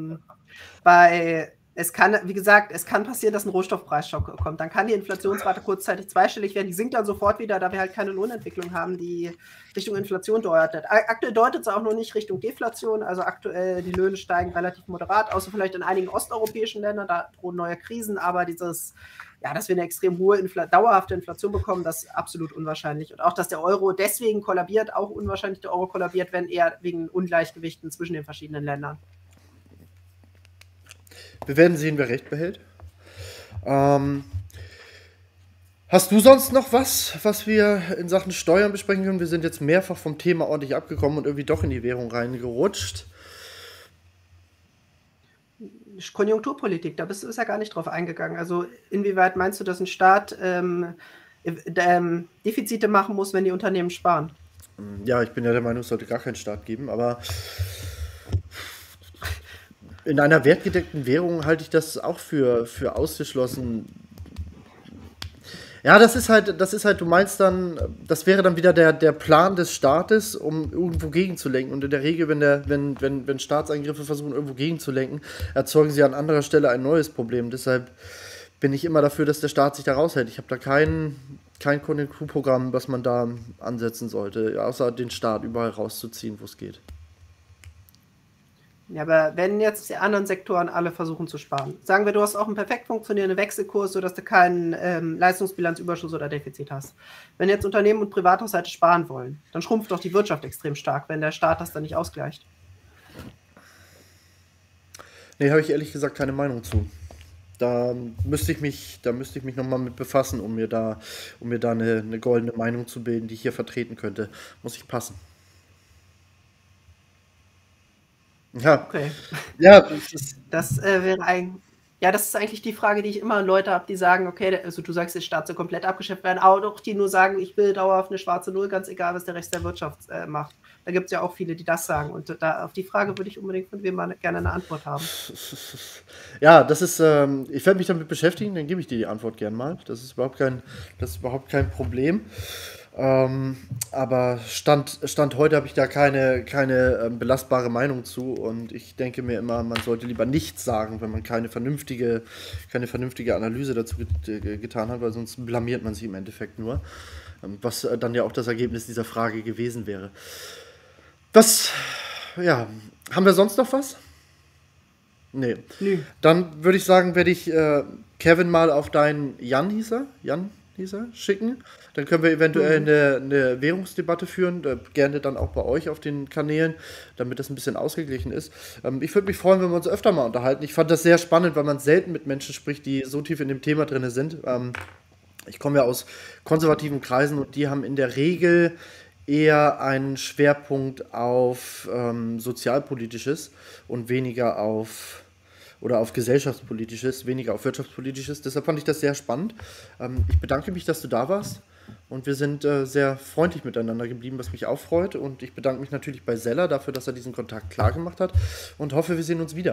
es kann, wie gesagt, es kann passieren, dass ein Rohstoffpreisschock kommt. Dann kann die Inflationsrate kurzzeitig zweistellig werden. Die sinkt dann sofort wieder, da wir halt keine Lohnentwicklung haben, die Richtung Inflation deutet. Aktuell deutet es auch noch nicht Richtung Deflation. Also aktuell die Löhne steigen relativ moderat, außer vielleicht in einigen osteuropäischen Ländern. Da drohen neue Krisen, aber dass wir eine extrem hohe, dauerhafte Inflation bekommen, das ist absolut unwahrscheinlich. Und auch, dass der Euro deswegen kollabiert, auch unwahrscheinlich der Euro kollabiert, wenn eher wegen Ungleichgewichten zwischen den verschiedenen Ländern. Wir werden sehen, wer recht behält. Ähm, Hast du sonst noch was wir in Sachen Steuern besprechen können? Wir sind jetzt mehrfach vom Thema ordentlich abgekommen und irgendwie doch in die Währung reingerutscht. Konjunkturpolitik, da ist ja gar nicht drauf eingegangen. Also inwieweit meinst du, dass ein Staat Defizite machen muss, wenn die Unternehmen sparen? Ja, ich bin ja der Meinung, es sollte gar keinen Staat geben, aber in einer wertgedeckten Währung halte ich das auch für ausgeschlossen. Ja, du meinst dann, das wäre dann wieder der Plan des Staates, um irgendwo gegenzulenken. Und in der Regel, wenn Staatseingriffe versuchen, irgendwo gegenzulenken, erzeugen sie an anderer Stelle ein neues Problem. Deshalb bin ich immer dafür, dass der Staat sich da raushält. Ich habe da kein Konjunkturprogramm, was man da ansetzen sollte, außer den Staat überall rauszuziehen, wo es geht. Ja, aber wenn jetzt die anderen Sektoren alle versuchen zu sparen, sagen wir, du hast auch einen perfekt funktionierenden Wechselkurs, sodass du keinen Leistungsbilanzüberschuss oder Defizit hast. Wenn jetzt Unternehmen und Privathaushalte sparen wollen, dann schrumpft doch die Wirtschaft extrem stark, wenn der Staat das dann nicht ausgleicht. Nee, habe ich ehrlich gesagt keine Meinung zu. Da müsste ich mich nochmal mit befassen, um mir da eine goldene Meinung zu bilden, die ich hier vertreten könnte. Muss ich passen. Ja, Okay. ja, das ist, Das wäre ja, das ist eigentlich die Frage, die ich immer an Leute habe, die sagen, okay, also du sagst, der Staat soll komplett abgeschafft werden, aber doch die nur sagen, ich will dauerhaft eine schwarze Null, ganz egal, was der Rest der Wirtschaft macht. Da gibt es ja auch viele, die das sagen. Und auf die Frage würde ich unbedingt von wem mal gerne eine Antwort haben. ja, ich werde mich damit beschäftigen, dann gebe ich dir die Antwort gern mal. Das ist überhaupt kein Problem. Aber Stand heute habe ich da keine belastbare Meinung zu und ich denke mir immer, man sollte lieber nichts sagen, wenn man keine vernünftige Analyse dazu getan hat, weil sonst blamiert man sich im Endeffekt nur. Was dann ja auch das Ergebnis dieser Frage gewesen wäre. Was, ja, haben wir sonst noch was? Nee. Nö. Dann würde ich sagen, werde ich Kevin mal auf deinen Jan hieß er, schicken. Dann können wir eventuell eine Währungsdebatte führen, gerne dann auch bei euch auf den Kanälen, damit das ein bisschen ausgeglichen ist. Ich würde mich freuen, wenn wir uns öfter mal unterhalten. Ich fand das sehr spannend, weil man selten mit Menschen spricht, die so tief in dem Thema drin sind. Ich komme ja aus konservativen Kreisen und die haben in der Regel eher einen Schwerpunkt auf sozialpolitisches und weniger auf gesellschaftspolitisches, weniger auf wirtschaftspolitisches. Deshalb fand ich das sehr spannend. Ich bedanke mich, dass du da warst und wir sind sehr freundlich miteinander geblieben, was mich auch freut. Und ich bedanke mich natürlich bei Seller dafür, dass er diesen Kontakt klar gemacht hat und hoffe, wir sehen uns wieder.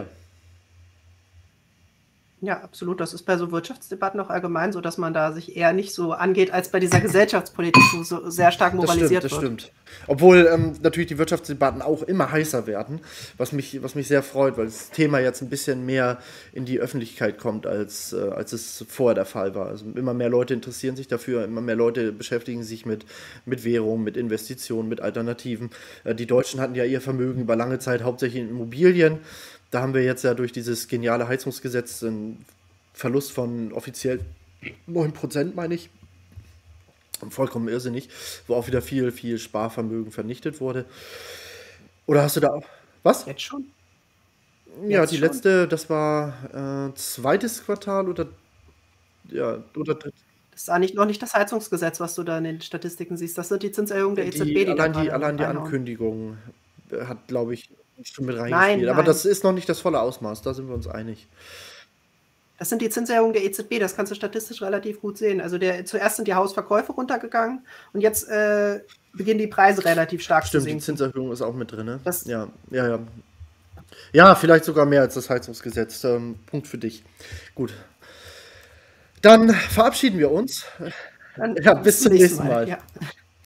Ja, absolut. Das ist bei so Wirtschaftsdebatten auch allgemein so, dass man da sich eher nicht so angeht, als bei dieser Gesellschaftspolitik, wo so sehr stark Das stimmt, moralisiert das wird. stimmt. Obwohl natürlich die Wirtschaftsdebatten auch immer heißer werden, was mich sehr freut, weil das Thema jetzt ein bisschen mehr in die Öffentlichkeit kommt, als es vorher der Fall war. Also immer mehr Leute interessieren sich dafür, immer mehr Leute beschäftigen sich mit Währung, mit Investitionen, mit Alternativen. Die Deutschen hatten ja ihr Vermögen über lange Zeit hauptsächlich in Immobilien. Da haben wir jetzt ja durch dieses geniale Heizungsgesetz einen Verlust von offiziell 9%, meine ich. Vollkommen irrsinnig, wo auch wieder viel, viel Sparvermögen vernichtet wurde. Oder hast du da auch. Was? Jetzt schon? Ja, Jetzt die schon? letzte, das war zweites Quartal oder. Ja, oder dritt. Das ist eigentlich noch nicht das Heizungsgesetz, was du da in den Statistiken siehst. Das sind die Zinserhöhungen der EZB, die da Allein die reinhauen. Ankündigung hat, glaube ich, schon mit Nein, reingespielt. Aber nein. das ist noch nicht das volle Ausmaß, da sind wir uns einig. Das sind die Zinserhöhungen der EZB, das kannst du statistisch relativ gut sehen. Also zuerst sind die Hausverkäufe runtergegangen und jetzt beginnen die Preise relativ stark zu Stimmt, die sinken. Zinserhöhung ist auch mit drin, ne? Das- Ja. Ja, vielleicht sogar mehr als das Heizungsgesetz. Punkt für dich. Gut. Dann verabschieden wir uns. Dann Ja, bis zum nächsten Mal. Ja.